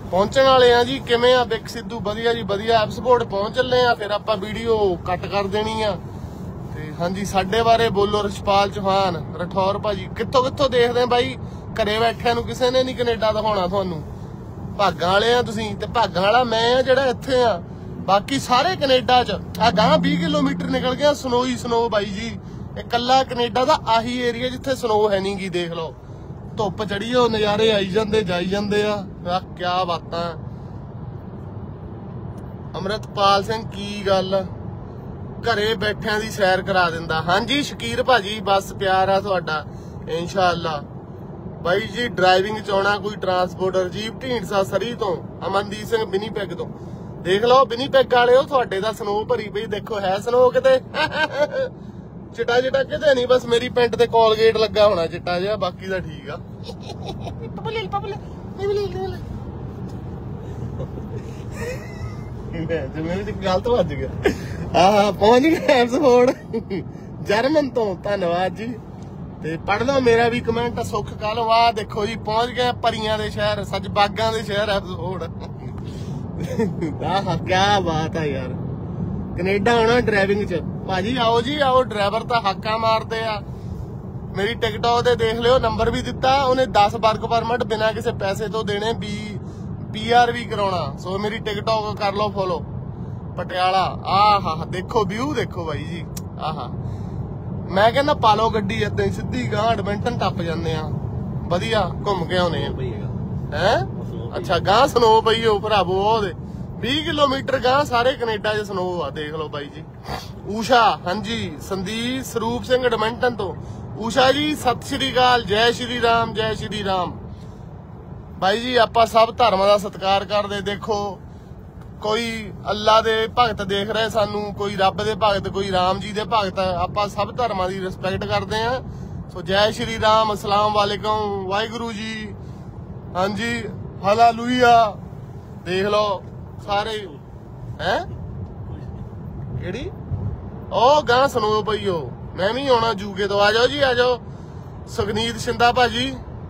ਪਹੁੰਚਣ ਵਾਲੇ ਆ ਜੀ। ਕਿਵੇਂ ਆ ਬਿਕ ਸਿੱਧੂ? ਵਧੀਆ ਜੀ ਵਧੀਆ। ਐਪਸਪੋਰਟ ਪਹੁੰਚ ਚੱਲੇ ਆ, ਫਿਰ ਆਪਾਂ ਵੀਡੀਓ ਕੱਟ ਕਰ ਦੇਣੀ ਆ। ਤੇ ਹਾਂਜੀ ਸਾਡੇ ਬਾਰੇ ਬੋਲੋ। ਰਛਪਾਲ ਚੌਹਾਨ ਰਠੌਰ ਭਾਜੀ ਕਿੱਥੋਂ ਕਿੱਥੋਂ ਦੇਖਦੇ ਬਾਈ? ਘਰੇ ਬੈਠਿਆਂ ਨੂੰ ਕਿਸੇ ਨੇ ਨਹੀਂ ਕੈਨੇਡਾ ਦਿਖਾਉਣਾ ਤੁਹਾਨੂੰ। ਭਾਗਾਂ ਵਾਲੇ ਆ ਤੁਸੀਂ, ਤੇ ਭਾਗਾਂ ਵਾਲਾ ਮੈਂ ਆ ਜਿਹੜਾ ਇੱਥੇ ਆ। ਬਾਕੀ ਸਾਰੇ ਕੈਨੇਡਾ ਚ ਆ ਗਾਂ 20 ਕਿਲੋਮੀਟਰ ਨਿਕਲ ਗਿਆ ਸਨੋ ਹੀ ਸਨੋ ਬਾਈ ਜੀ। ਇਹ ਕੱਲਾ ਕੈਨੇਡਾ ਦਾ ਆਹੀ ਏਰੀਆ ਜਿੱਥੇ ਸਨੋ ਹੈ ਨੀ ਗੀ। ਦੇਖ ਲਓ ਧੁੱਪ ਚੜੀ ਉਹ ਨਜ਼ਾਰੇ ਆਈ ਜਾਂਦੇ ਜਾਈ ਜਾਂਦੇ ਆ। ਕਿਆ ਬਾਤਾਂ। ਅਮਰਤਪਾਲ ਸਿੰਘ ਕੀ ਗੱਲ? ਘਰੇ ਬੈਠਿਆਂ ਦੀ ਸੈਰ ਕਰਾ ਦਿੰਦਾ। ਹਾਂਜੀ ਸ਼ਕੀਰ ਭਾਜੀ ਬਸ ਪਿਆਰ ਆ ਤੁਹਾਡਾ ਇਨਸ਼ਾਅੱਲਾ। ਬਾਈ ਜੀ ਡਰਾਈਵਿੰਗ ਚ ਆਉਣਾ ਕੋਈ ਟਰਾਂਸਪੋਰਟ? ਰਜੀਵ ਢੀਂਡਸਾ ਸਰੀ ਤੋਂ। ਅਮਨਦੀਪ ਸਿੰਘ ਬਿਨੀਪੈਗ ਤੋਂ। ਦੇਖ ਲਓ ਬਿਨੀਪੈਗ ਵਾਲਿਓ ਤੁਹਾਡੇ ਦਾ ਸਨੋ ਭਰੀ ਪਈ। ਦੇਖੋ ਹੈ ਸਨੋ ਕਿਤੇ? ਚਿੱਟਾ ਚਿੱਟਾ ਕਿਤੇ ਨਹੀਂ, ਬਸ ਮੇਰੀ ਪੈਂਟ ਤੇ ਕੋਲਗੇਟ ਲੱਗਾ ਹੋਣਾ ਚਿੱਟਾ ਜਿਹਾ, ਬਾਕੀ ਤਾਂ ਠੀਕ ਆ। ਜਿਵੇਂ ਵੀ ਗਲਤ ਵੱਜ ਗਿਆ। ਆਹ ਪਹੁੰਚ ਗਿਆ ਐਪਸਫੋਰਡ ਜਰਮਨ ਤੋਂ। ਧੰਨਵਾਦ ਜੀ। ਤੇ ਪੜ੍ਹ ਲਓ ਮੇਰਾ ਵੀ ਕਮੈਂਟ। ਸੁੱਖ ਕਾਲ ਵਾਹ ਦੇਖੋ ਜੀ ਪਹੁੰਚ ਗਏ ਪਰੀਆਂ ਦੇ ਸ਼ਹਿਰ, ਸੱਚ ਬਾਗਾਂ ਦੇ ਸ਼ਹਿਰ ਐਪਸਫੋਰਡ। ਆਹ ਕਿਆ ਬਾਤ ਆ ਯਾਰ। ਕੈਨੇਡਾ ਆਉਣਾ ਡਰਾਈਵਿੰਗ ਚ ਭਾਜੀ। ਆਓ ਜੀ ਆਓ। ਡਰਾਈਵਰ ਤਾਂ ਹਾਕਾਂ ਮਾਰਦੇ ਆ। ਮੇਰੀ ਟਿਕਟੋਕ ਤੇ ਦੇਖ ਲਿਓ, ਨੰਬਰ ਵੀ ਦਿੱਤਾ ਉਹਨੇ। 10 ਵਰਕ ਪਰਮਿਟ ਬਿਨਾਂ ਕਿਸੇ ਪੈਸੇ ਤੋਂ ਦੇਣੇ, PR ਵੀ ਕਰਾਉਣਾ। ਸੋ ਮੇਰੀ ਟਿਕਟੋਕ ਕਰ ਲਓ ਫੋਲੋ। ਪਟਿਆਲਾ ਆਹ ਦੇਖੋ ਵਿਊ ਦੇਖੋ ਬਾਈ ਜੀ। ਆਹ ਮੈਂ ਕਹਿੰਦਾ ਪਾ ਲਓ ਗੱਡੀ ਏਦਾਂ ਹੀ ਸਿੱਧੀ ਗਾਂ ਐਡਮਿੰਟਨ ਟੱਪ ਜਾਂਦੇ ਆ। ਵਧੀਆ ਘੁੰਮ ਕੇ ਆਉਣੇ ਆ। ਹੈ ਅੱਛਾ ਗਾਂ ਸਨੋ ਪਈ ਹੋ ਭਰਾਵੋ। ਉਹਦੇ 20 ਕਿਲੋਮੀਟਰ ਗਾਂ ਸਾਰੇ ਕੈਨੇਡਾ 'ਚ ਸਨੋ ਆ। ਦੇਖ ਲਓ ਬਾਈ ਜੀ। ਊਸ਼ਾ ਹਾਂਜੀ। ਸੰਦੀਪ ਸਰੂਪ ਸਿੰਘ ਐਡਮਿੰਟਨ ਤੋਂ। ਊਸ਼ਾ ਜੀ ਸਤਿ ਸ਼੍ਰੀ ਅਕਾਲ। ਜੈ ਸ਼੍ਰੀ ਰਾਮ ਜੈ ਸ਼੍ਰੀ ਰਾਮ। ਬਾਈ ਜੀ ਆਪਾਂ ਸਭ ਧਰਮਾਂ ਦਾ ਸਤਿਕਾਰ ਕਰਦੇ। ਦੇਖੋ ਕੋਈ ਅੱਲਾ ਦੇ ਭਗਤ ਦੇਖ ਰਹੇ ਸਾਨੂੰ, ਕੋਈ ਰੱਬ ਦੇ ਭਗਤ, ਕੋਈ ਰਾਮ ਜੀ ਦੇ ਭਗਤ। ਆਪਾਂ ਸਭ ਧਰਮਾਂ ਦੀ ਰਿਸਪੈਕਟ ਕਰਦੇ ਆ। ਸੋ ਜੈ ਸ਼੍ਰੀ ਰਾਮ, ਅਸਲਾਮ ਵਾਲੇਕੁਮ, ਵਾਹਿਗੁਰੂ ਜੀ। ਹਾਂਜੀ ਹਾਲੇਲੂਇਆ। ਦੇਖ ਲਓ ਸਾਰੇ। ਹੈ ਕਿਹੜੀ ਉਹ ਗਾਂ ਸੁਣੋ ਪਈਓ। ਮੈਂ ਵੀ ਆਉਣਾ ਜੂਕੇ ਤੋਂ। ਆ ਜਾਓ ਜੀ ਆ ਜਾਓ। ਸੁਖਨੀਤ ਸ਼ਿੰਦਾ ਭਾਜੀ।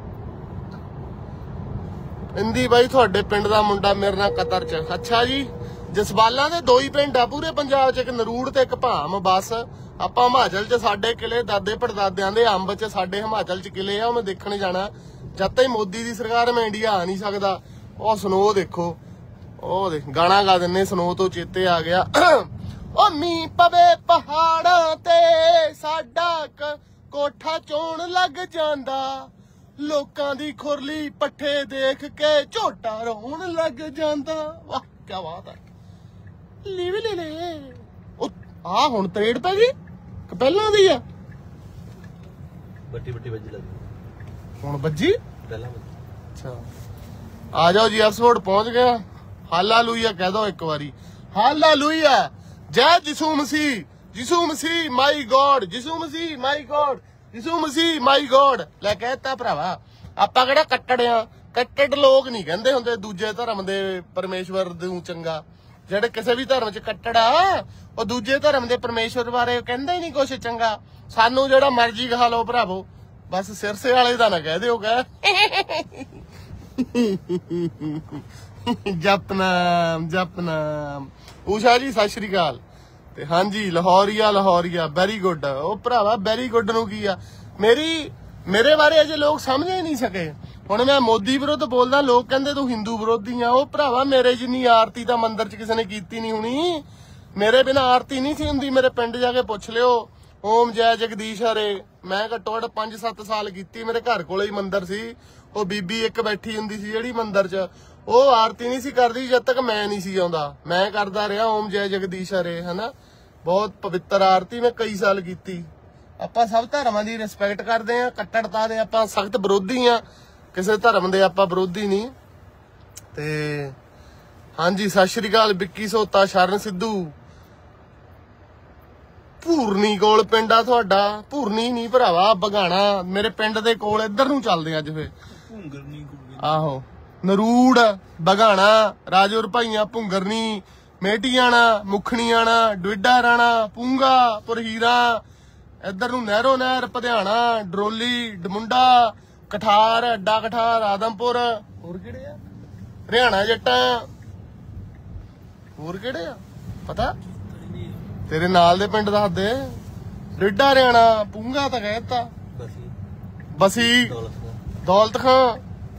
ਇੰਦੀ ਬਾਈ ਤੁਹਾਡੇ ਪਿੰਡ ਦਾ ਮੁੰਡਾ ਮੇਰੇ ਨਾਲ ਕਤਰ ਚ। ਅੱਛਾ ਜੀ। ਜਸਵਾਲਾਂ ਦੇ 2 ਹੀ ਪਿੰਡ ਆ ਪੂਰੇ ਪੰਜਾਬ ਚ, ਇੱਕ ਨਰੂੜ ਤੇ ਇੱਕ ਭਾਮ। ਬਸ ਆਪਾਂ ਹਿਮਾਚਲ ਚ ਸਾਡੇ ਕਿਲੇ ਦਾਦੇ ਪੜਦਾਦਿਆਂ ਦੇ ਅੰਬ ਚ ਸਾਡੇ ਹਿਮਾਚਲ ਚ ਕਿਲੇ ਆ। ਉਹ ਮੈਂ ਦੇਖਣ ਜਾਣਾ। ਜਦ ਤੱਕ ਮੋਦੀ ਦੀ ਸਰਕਾਰ ਮੈਂ ਇੰਡੀਆ ਆ ਨਹੀਂ ਸਕਦਾ। ਉਹ ਸਨੋ ਦੇਖੋ। ਉਹ ਦੇਖ ਗਾਣਾ ਗਾ ਦਿੰਨੇ ਸਨੋ ਤੋਂ ਚੇਤੇ ਆ ਗਿਆ। ਉਹ ਮੀਂਹ ਪਵੇ ਪਹਾੜਾਂ ਤੇ ਸਾਡਾ ਕੋਠਾ ਚੋਣ ਲੱਗ ਜਾਂਦਾ। ਲੋਕਾਂ ਦੀ ਖੁਰਲੀ ਪੱਠੇ ਦੇਖ ਕੇ ਝੋਟਾ ਰੋਣ ਲੱਗ ਜਾਂਦਾ। ਵਾਹ ਕੀ ਬਾਤ ਹੈ। ਲੀਵ ਲੈ ਲੈ। ਉਹ ਆ ਹੁਣ ਤਰੇੜ ਪੈ ਗਈ ਕਿ ਪਹਿਲਾਂ ਦੀ ਆ? ਬੱਟੀ ਵੱਜੀ ਲੱਗੀ ਹੁਣ ਵੱਜੀ ਪਹਿਲਾਂ। ਅੱਛਾ ਆ ਜਾਓ ਜੀ। ਐਪਸਫੋਰਡ ਪਹੁੰਚ ਗਿਆ। ਹਾਲੇਲੂਇਆ ਕਹਿ ਦੋ ਇੱਕ ਵਾਰੀ। ਹਾਲੇਲੂਇਆ। ਜੈ ਯਿਸੂ ਮਸੀਹ। ਯਿਸੂ ਮਸੀਹ ਮਾਈ ਗੋਡ। ਯਿਸੂ ਮਸੀਹ ਮਾਈ ਗੋਡ। ਯਿਸੂ ਮਸੀਹ ਮਾਈ ਗੋਡ। ਲੈ ਕਹਿਤਾ ਭਰਾਵਾ। ਆਪਾਂ ਕਿਹੜਾ ਕੱਟੜ ਆ? ਕੱਟੜ ਲੋਕ ਨਹੀਂ ਕਹਿੰਦੇ ਹੁੰਦੇ ਦੂਜੇ ਧਰਮ ਦੇ ਪਰਮੇਸ਼ਵਰ ਨੂੰ ਚੰਗਾ। ਜਿਹੜੇ ਕਿਸੇ ਵੀ ਧਰਮ ਚ ਕੱਟੜ ਆ ਉਹ ਦੂਜੇ ਧਰਮ ਦੇ ਪਰਮੇਸ਼ਵਰ ਬਾਰੇ ਕਹਿੰਦੇ ਹੀ ਨਹੀਂ ਕੁਛ ਚੰਗਾ। ਸਾਨੂੰ ਜਿਹੜਾ ਮਰਜ਼ੀ ਕਹਾ ਲਓ ਭਰਾਵੋ। ਬਸ ਸਿਰਸੇ ਵਾਲੇ ਦਾ ਨਾ ਕਹਿ ਦਿਓ। ਜਪਨਾਮ ਜਪਨਾਮ। ਊਸ਼ਾ ਜੀ ਸਤਿ ਸ਼੍ਰੀ ਅਕਾਲ। ਤੇ ਹਾਂਜੀ ਲਾਹੌਰੀਆ ਵੈਰੀ ਗੁੱਡ। ਉਹ ਭਰਾਵਾ ਵੈਰੀ ਗੁੱਡ ਨੂੰ ਕੀ ਆ? ਮੇਰੇ ਬਾਰੇ ਅਜੇ ਲੋਕ ਸਮਝ ਹੀ ਨਹੀਂ ਸਕੇ। ਹੁਣ ਮੈਂ ਮੋਦੀ ਵਿਰੁੱਧ ਬੋਲਦਾ, ਲੋਕ ਕਹਿੰਦੇ ਤੂੰ ਹਿੰਦੂ ਵਿਰੋਧੀ ਆ। ਉਹ ਭਰਾਵਾ ਮੇਰੇ ਜਿੰਨੀ ਆਰਤੀ ਤਾਂ ਮੰਦਿਰ ਚ ਕਿਸੇ ਨੇ ਕੀਤੀ ਨਹੀਂ ਹੋਣੀ। ਮੇਰੇ ਬਿਨਾਂ ਆਰਤੀ ਨਹੀਂ ਸੀ ਹੁੰਦੀ। ਮੇਰੇ ਪਿੰਡ ਜਾ ਕੇ ਪੁੱਛ ਲਿਓ। ਓਮ ਜੈ ਜਗਦੀਸ਼ ਹਰੇ ਮੈਂ ਘੱਟੋ ਘੱਟ 5-7 ਸਾਲ ਕੀਤੀ। ਮੇਰੇ ਘਰ ਕੋਲੇ ਹੀ ਮੰਦਿਰ ਸੀ। ਉਹ ਬੀਬੀ ਇੱਕ ਬੈਠੀ ਹੁੰਦੀ ਸੀ ਜਿਹੜੀ ਮੰਦਿਰ ਚ। ਉਹ ਆਰਤੀ ਨਹੀਂ ਸੀ ਕਰਦੀ ਜਦ ਤੱਕ ਮੈਂ ਨਹੀਂ ਸੀ ਆਉਂਦਾ। ਮੈਂ ਕਰਦਾ ਰਿਹਾ ਓਮ ਜੈ ਜਗਦੀਸ਼ ਹਰੇ ਹਨਾ। ਬਹੁਤ ਪਵਿੱਤਰ ਆਰਤੀ ਮੈਂ ਕਈ ਸਾਲ ਕੀਤੀ। ਆਪਾਂ ਸਭ ਧਰਮਾਂ ਦੀ ਰਿਸਪੈਕਟ ਕਰਦੇ ਆ। ਕੱਟੜਤਾ ਦੇ ਆਪਾਂ ਸਖਤ ਵਿਰੋਧੀ ਆ। ਕਿਸੇ ਧਰਮ ਦੇ ਆਪਾਂ ਵਿਰੋਧੀ ਨਹੀਂ। ਤੇ ਹਾਂਜੀ ਸਤਿ ਸ਼੍ਰੀ ਅਕਾਲ। ਵਿੱਕੀ ਸੋਤਾ ਸ਼ਰਨ ਸਿੱਧੂ। ਭੂਰਨੀ ਕੋਲ ਪਿੰਡ ਆ ਤੁਹਾਡਾ? ਭੂਰਨੀ ਨਹੀਂ ਭਰਾਵਾ ਬਗਾਣਾ। ਮੇਰੇ ਪਿੰਡ ਦੇ ਕੋਲ ਇੱਧਰ ਨੂੰ ਚੱਲਦੇ ਅੱਜ ਫੇ। ਆਹੋ ਨਰੂੜ ਬਗਾਣਾ ਰਾਜੋਰ ਭਾਈਆਂ ਭੁੰਗਰਨੀ ਮੇਟੀਆਣਾ ਮੁਖਣੀਆਣਾ ਡੁੱਡਾ ਰਾਣਾ ਪੂੰਗਾ ਪੁਰਹੀਰਾ। ਇੱਧਰ ਨੂੰ ਨਹਿਰੋ ਨਹਿਰ ਪਧਿਆਣਾ ਡਰੋਲੀ ਡਮੁੰਡਾ ਕਠਾਰ ਅੱਡਾ ਕਠਾਰ ਆਦਮਪੁਰ। ਹੋਰ ਕਿਹੜੇ ਆ? ਹਰਿਆਣਾ ਜੱਟਾਂ ਹੋਰ ਕਿਹੜੇ ਆ ਪਤਾ ਤੇਰੇ ਨਾਲ ਦੇ ਪਿੰਡ ਦੱਸਦੇ ਡਿੱਡਾ ਹਰਿਆਣਾ ਪੂੰਗਾ ਤਾਂ ਕਹਿਤਾ ਬਸੀ ਦੌਲਤ ਖਾਂ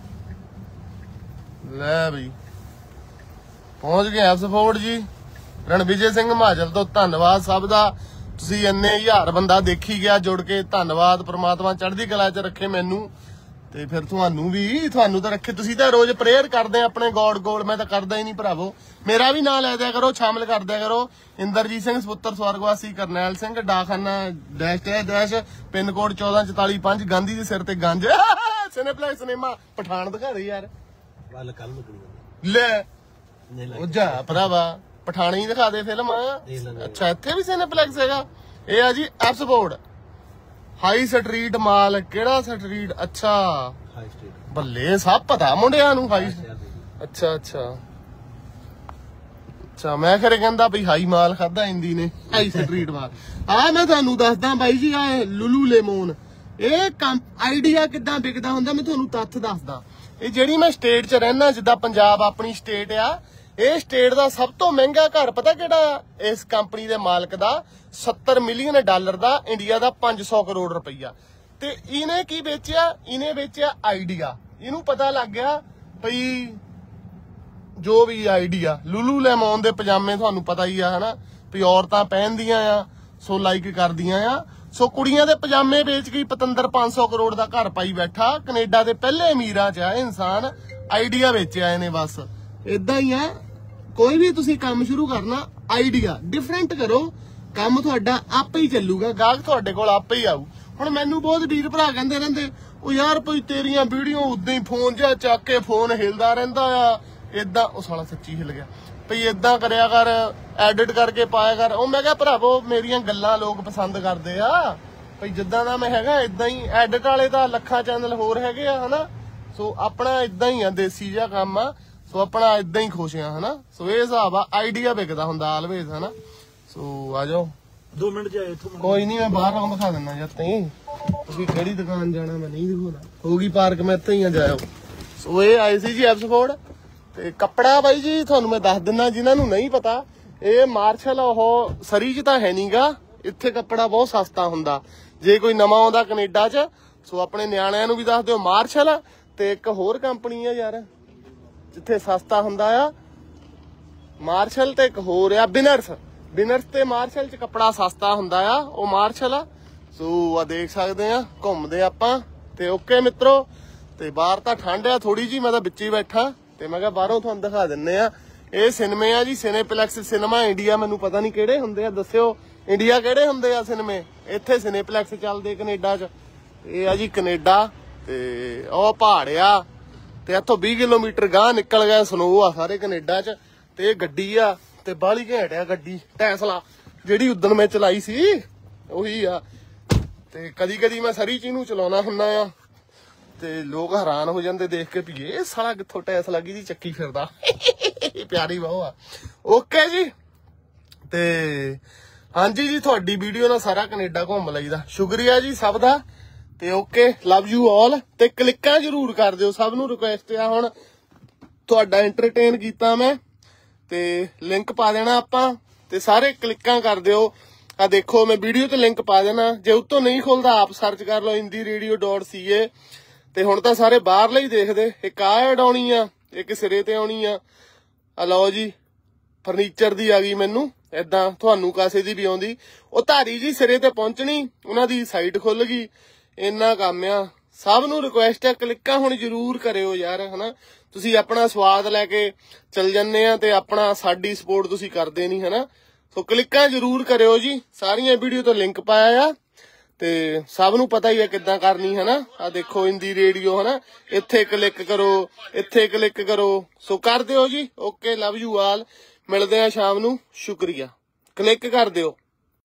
ਲੈ ਬਈ ਪਹੁੰਚ ਗਏ ਐਪਸਫੋਰਡ ਜੀ ਰਣਵੀਰ ਸਿੰਘ ਹਿਮਾਚਲ ਤੋਂ ਧੰਨਵਾਦ ਸਭ ਦਾ ਤੁਸੀਂ ਇੰਨੇ ਹਜ਼ਾਰ ਬੰਦਾ ਦੇਖੀ ਗਿਆ ਜੁੜ ਕੇ ਧੰਨਵਾਦ ਪ੍ਰਮਾਤਮਾ ਚੜ੍ਹਦੀ ਕਲਾ 'ਚ ਰੱਖੇ ਮੈਨੂੰ ਤੇ ਫਿਰ ਤੁਹਾਨੂੰ ਤਾਂ ਰੱਖੇ ਤੁਸੀਂ ਤਾਂ ਰੋਜ਼ ਪ੍ਰੇਅਰ ਕਰਦੇ ਆਪਣੇ ਗੋਡ ਕੋਲ ਮੈਂ ਤਾਂ ਕਰਦਾ ਹੀ ਨਹੀਂ ਭਰਾਵੋ ਮੇਰਾ ਵੀ ਨਾਂ ਲੈ ਦਿਆ ਕਰੋ ਸ਼ਾਮਲ ਕਰ ਦਿਆ ਕਰੋ ਇੰਦਰਜੀਤ ਸਿੰਘ ਸਪੁੱਤਰ ਸਵਰਗਵਾਸੀ ਕਰਨੈਲ ਸਿੰਘ ਡਾਕਖਾਨਾ ਡੈਸ਼ ਪਿੰਨ ਕੋਡ 14445 ਗਾਂਧੀ ਦੇ ਸਿਰ ਤੇ ਗੰਜ ਸਿਨੇਪਲੈਕਸ ਸਿਨੇਮਾ ਪਠਾਨ ਦਿਖਾ ਦੇ ਯਾਰ ਲੈ ਉਹ ਜਾ ਭਰਾਵਾ ਪਠਾਣੀ ਦਿਖਾ ਦੇ ਫਿਲਮ ਅੱਛਾ ਇੱਥੇ ਵੀ ਸਿਨੇਪਲੈਕਸ ਹੈਗਾ ਇਹ ਆ ਜੀ ਐਪਸਫੋਰਡ ਹਾਈ ਸਟਰੀਟ ਮਾਲ ਕਿਹੜਾ ਸਟਰੀਟ ਅੱਛਾ ਬੱਲੇ ਸਭ ਪਤਾ ਮੁੰਡਿਆਂ ਨੂੰ ਹਾਈ ਅੱਛਾ ਮੈਂ ਖਰੇ ਕਹਿੰਦਾ ਬਈ ਹਾਈ ਮਾਲ ਖਾਦਾ ਇੰਦੀ ਨੇ ਹਾਈ ਸਟਰੀਟ ਮਾਲ ਆ ਮੈਂ ਤੁਹਾਨੂੰ ਦੱਸਦਾ ਬਾਈ ਜੀ ਆ ਲੁਲੂ ਲੈਮੋਨ ਇਹ ਆਈਡੀਆ ਕਿੱਦਾਂ ਵਿਕਦਾ ਹੁੰਦਾ ਮੈਂ ਤੁਹਾਨੂੰ ਤੱਥ ਦੱਸਦਾ ਇਹ ਜਿਹੜੀ ਮੈਂ ਸਟੇਟ 'ਚ ਰਹਿਣਾ ਜਿੱਦਾਂ ਪੰਜਾਬ ਆਪਣੀ ਸਟੇਟ ਆ ਇਹ ਸਟੇਟ ਦਾ ਸਭ ਤੋਂ ਮਹਿੰਗਾ ਘਰ ਪਤਾ ਕਿਹੜਾ ਇਸ ਕੰਪਨੀ ਦੇ ਮਾਲਕ ਦਾ $70 ਮਿਲੀਅਨ ਦਾ ਇੰਡੀਆ ਦਾ 500 ਕਰੋੜ ਰੁਪਈਆ ਤੇ ਇਹਨੇ ਕੀ ਵੇਚਿਆ ਇਹਨੇ ਵੇਚਿਆ ਆਈਡੀਆ ਇਹਨੂੰ ਪਤਾ ਲੱਗ ਗਿਆ ਭਈ ਜੋ ਵੀ ਆਈਡੀਆ ਲੁਲੂ ਲੈਮੋਨ ਦੇ ਪਜਾਮੇ ਤੁਹਾਨੂੰ ਪਤਾ ਹੀ ਆ ਹਨਾ ਵੀ ਔਰਤਾਂ ਪਹਿਨਦੀਆਂ ਆ ਸੋ ਲਾਈਕ ਕਰਦੀਆਂ ਆ ਸੋ ਕੁੜੀਆਂ ਦੇ ਪਜਾਮੇ ਵੇਚ ਕੇ ਪਤੰਦਰ 500 ਕਰੋੜ ਦਾ ਘਰ ਪਾਈ ਬੈਠਾ ਕੈਨੇਡਾ ਦੇ ਪਹਿਲੇ ਅਮੀਰਾਂ 'ਚ ਆ ਇਨਸਾਨ ਆਈਡੀਆ ਵੇਚਿਆ ਇਹਨੇ ਬਸ ਇਦਾਂ ਹੀ ਆ ਕੋਈ ਵੀ ਤੁਸੀਂ ਕੰਮ ਸ਼ੁਰੂ ਕਰਨਾ ਆਈਡੀਆ ਡਿਫਰੈਂਟ ਕਰੋ ਕੰਮ ਤੁਹਾਡਾ ਆਪੇ ਹੀ ਚੱਲੂਗਾ ਗਾਹਕ ਤੁਹਾਡੇ ਕੋਲ ਆਪੇ ਹੀ ਆਊ ਹੁਣ ਮੈਨੂੰ ਬਹੁਤ ਵੀਰ ਭਰਾ ਕਹਿੰਦੇ ਰਹਿੰਦੇ ਉਹ ਯਾਰ ਭਈ ਤੇਰੀਆਂ ਵੀਡੀਓ ਉਦਾਂ ਹੀ ਫੋਨ ਜਿਹਾ ਚੱਕ ਕੇ ਫੋਨ ਹਿਲਦਾ ਰਹਿੰਦਾ ਆ ਇਦਾਂ ਉਹ ਸਾਲਾ ਸੱਚੀ ਹਿਲ ਗਿਆ ਭਈ ਇਦਾਂ ਕਰਿਆ ਕਰ ਐਡਿਟ ਕਰਕੇ ਪਾਇਆ ਕਰ ਉਹ ਮੈਂ ਕਿਹਾ ਭਰਾਵੋ ਮੇਰੀਆਂ ਗੱਲਾਂ ਲੋਕ ਪਸੰਦ ਕਰਦੇ ਆ ਭਈ ਜਿੱਦਾਂ ਦਾ ਮੈਂ ਹੈਗਾ ਇਦਾਂ ਹੀ ਐਡਿਟ ਵਾਲੇ ਤਾਂ ਲੱਖਾਂ ਚੈਨਲ ਹੋਰ ਹੈਗੇ ਆ ਹਨਾ ਸੋ ਆਪਣਾ ਇਦਾਂ ਹੀ ਆ ਦੇਸੀ ਜਿਹਾ ਕੰਮ ਆ ਸੋ ਆਪਣਾ ਇਦਾਂ ਹੀ ਖੁਸ਼ ਆ ਹਨਾ ਸੋ ਇਹ ਹਿਸਾਬ ਆ ਆਈਡੀਆ ਵਿਕਦਾ ਹੁੰਦਾ ਆਲਵੇਜ਼ ਹਨਾ ਸੋ ਆ ਜਾਓ 2 ਮਿੰਟ ਜਾਏ ਇੱਥੋਂ ਕੋਈ ਨਹੀਂ ਮੈਂ ਬਾਹਰ ਆਉਂ ਦਿਖਾ ਦਿੰਦਾ ਜਦ ਤਾਈਂ ਤੁਸੀਂ ਕਿਹੜੀ ਦੁਕਾਨ ਜਾਣਾ ਮੈਂ ਨਹੀਂ ਦਿਖਾਉਣਾ ਹੋਗੀ ਪਾਰਕ ਮੈਂ ਇੱਥੇ ਹੀ ਆ ਜਾਇਓ ਸੋ ਇਹ ਆਏ ਸੀ ਜੀ ਐਪਸਫੋਰਡ ਤੇ ਕੱਪੜਾ ਬਾਈ ਜੀ ਤੁਹਾਨੂੰ ਮੈਂ ਦੱਸ ਦਿੰਦਾ ਜਿਨ੍ਹਾਂ ਨੂੰ ਨਹੀਂ ਪਤਾ ਇਹ ਮਾਰਸ਼ਲ ਉਹ ਸਰੀ 'ਚ ਤਾਂ ਹੈ ਨਹੀਂਗਾ ਇੱਥੇ ਕੱਪੜਾ ਬਹੁਤ ਸਸਤਾ ਹੁੰਦਾ ਜੇ ਕੋਈ ਨਵਾਂ ਆਉਂਦਾ ਕੈਨੇਡਾ 'ਚ ਸੋ ਆਪਣੇ ਨਿਆਣਿਆਂ ਨੂੰ ਵੀ ਦੱਸ ਦਿਓ ਮਾਰਸ਼ਲ ਤੇ ਇੱਕ ਹੋਰ ਕੰਪਨੀ ਆ ਯਾਰ ਜਿੱਥੇ ਸਸਤਾ ਹੁੰਦਾ ਆ ਮਾਰਸ਼ਲ ਤੇ ਇੱਕ ਹੋਰ ਆ ਬਿਨਰਸ ਤੇ ਮਾਰਸ਼ਲ 'ਚ ਕੱਪੜਾ ਸਸਤਾ ਹੁੰਦਾ ਆ ਉਹ ਮਾਰਸ਼ਲ ਆ ਸੋ ਆ ਦੇਖ ਸਕਦੇ ਆ ਘੁੰਮਦੇ ਆਪਾਂ ਤੇ ਓਕੇ ਮਿੱਤਰੋ ਤੇ ਬਾਹਰ ਤਾਂ ਠੰਡ ਆ ਥੋੜੀ ਜੀ ਮੈਂ ਤਾਂ ਵਿੱਚ ਹੀ ਬੈਠਾ ਤੇ ਮੈਂ ਕਿਹਾ ਬਾਹਰੋਂ ਤੁਹਾਨੂੰ ਦਿਖਾ ਦਿੰਨੇ ਆ ਇਹ ਸਿਨੇਮੇ ਆ ਜੀ ਸਿਨੇਪਲੈਕਸ ਸਿਨੇਮਾ ਇੰਡੀਆ ਮੈਨੂੰ ਪਤਾ ਨਹੀਂ ਕਿਹੜੇ ਹੁੰਦੇ ਆ ਦੱਸਿਓ ਇੰਡੀਆ ਕਿਹੜੇ ਹੁੰਦੇ ਆ ਸਿਨੇਮੇ ਇੱਥੇ ਸਿਨੇਪਲੈਕਸ ਚੱਲਦੇ ਕੈਨੇਡਾ 'ਚ ਇਹ ਆ ਜੀ ਕੈਨੇਡਾ ਤੇ ਉਹ ਪਹਾੜ ਆ ਤੇ ਇੱਥੋਂ 20 ਕਿਲੋਮੀਟਰ ਗਾਂ ਨਿਕਲ ਗਿਆ ਸਨੋ ਆ ਸਾਰੇ ਕੈਨੇਡਾ 'ਚ ਤੇ ਇਹ ਗੱਡੀ ਆ ਤੇ ਬਾਹਲੀ ਘੈਂਟ ਆ ਗੱਡੀ ਟੈਸਲਾ ਜਿਹੜੀ ਉਦਣ ਮੈਂ ਚਲਾਈ ਸੀ ਉਹੀ ਆ ਤੇ ਕਦੀ ਮੈਂ ਸਰੀ ਚੀਨੂੰ ਚਲਾਉਣਾ ਹੁੰਦਾ ਆ ਤੇ ਲੋਕ ਹੈਰਾਨ ਹੋ ਜਾਂਦੇ ਦੇਖ ਕੇ ਵੀ ਇਹ ਸਾਲਾ ਕਿੱਥੋਂ ਟੈਸਲਾ ਦੀ ਚੱਕੀ ਫਿਰਦਾ ਪਿਆਰੀ ਬਹੁਤ ਆ ਓਕੇ ਜੀ ਤੇ ਹਾਂਜੀ ਜੀ ਤੁਹਾਡੀ ਵੀਡੀਓ ਨਾਲ ਸਾਰਾ ਕੈਨੇਡਾ ਘੁੰਮ ਲਈਦਾ ਸ਼ੁਕਰੀਆ ਜੀ ਸਭ ਦਾ ਤੇ ਓਕੇ ਲਵ ਯੂ ਆਲ ਤੇ ਕਲਿੱਕਾਂ ਜ਼ਰੂਰ ਕਰ ਦਿਓ ਸਭ ਨੂੰ ਰਿਕੁਐਸਟ ਆ ਹੁਣ ਤੁਹਾਡਾ ਐਂਟਰਟੇਨ ਕੀਤਾ ਮੈਂ ਤੇ ਲਿੰਕ ਪਾ ਦੇਣਾ ਆਪਾਂ ਤੇ ਸਾਰੇ ਕਲਿੱਕਾਂ ਕਰ ਦਿਓ ਆ ਦੇਖੋ ਮੈਂ ਵੀਡੀਓ ਤੇ ਲਿੰਕ ਪਾ ਦੇਣਾ ਜੇ ਉੱਤੋਂ ਨਹੀਂ ਖੁੱਲਦਾ ਆਪ ਸਰਚ ਕਰ ਲਓ hindiRadio.ca ਤੇ ਹੁਣ ਤਾਂ ਸਾਰੇ ਬਾਹਰਲੇ ਹੀ ਦੇਖਦੇ ਇੱਕ ਆ ਐਡ ਆਉਣੀ ਆ ਇੱਕ ਸਿਰੇ ਤੇ ਆਉਣੀ ਆ ਲਓ ਜੀ ਫਰਨੀਚਰ ਦੀ ਆ ਗਈ ਮੈਨੂੰ ਏਦਾਂ ਤੁਹਾਨੂੰ ਕਾਸੇ ਦੀ ਵੀ ਆਉਂਦੀ ਉਹ ਧਾਰੀ ਜੀ ਸਿਰੇ ਤੇ ਪਹੁੰਚਣੀ ਉਹਨਾਂ ਦੀ ਸਾਈਟ ਖੁੱਲ ਗਈ ਇੰਨਾ ਕੰਮ ਆ ਸਭ ਨੂੰ ਰਿਕੁਐਸਟ ਆ ਕਲਿੱਕਾਂ ਹੁਣ ਜ਼ਰੂਰ ਕਰਿਓ ਯਾਰ ਹਨਾ ਤੁਸੀਂ ਆਪਣਾ ਸਵਾਦ ਲੈ ਕੇ ਚੱਲ ਜੰਨੇ ਆ ਤੇ ਆਪਣਾ ਸਾਡੀ ਸਪੋਰਟ ਤੁਸੀਂ ਕਰਦੇ ਨਹੀਂ ਹਨਾ ਸੋ ਕਲਿੱਕਾਂ ਜ਼ਰੂਰ ਕਰਿਓ ਜੀ ਸਾਰੀਆਂ ਵੀਡੀਓ ਤੋਂ ਲਿੰਕ ਪਾਇਆ ਆ ਤੇ ਸਭ ਨੂੰ ਪਤਾ ਹੀ ਆ ਕਿੱਦਾਂ ਕਰਨੀ ਹਨਾ ਆ ਦੇਖੋ ਹਿੰਦੀ ਰੇਡੀਓ ਹਨਾ ਇੱਥੇ ਕਲਿੱਕ ਕਰੋ ਇੱਥੇ ਕਲਿੱਕ ਕਰੋ ਸੋ ਕਰ ਦਿਓ ਜੀ ਓਕੇ ਲਵ ਯੂ ਆਲ ਮਿਲਦੇ ਆ ਸ਼ਾਮ ਨੂੰ ਸ਼ੁਕਰੀਆ ਕਲਿੱਕ ਕਰ ਦਿਓ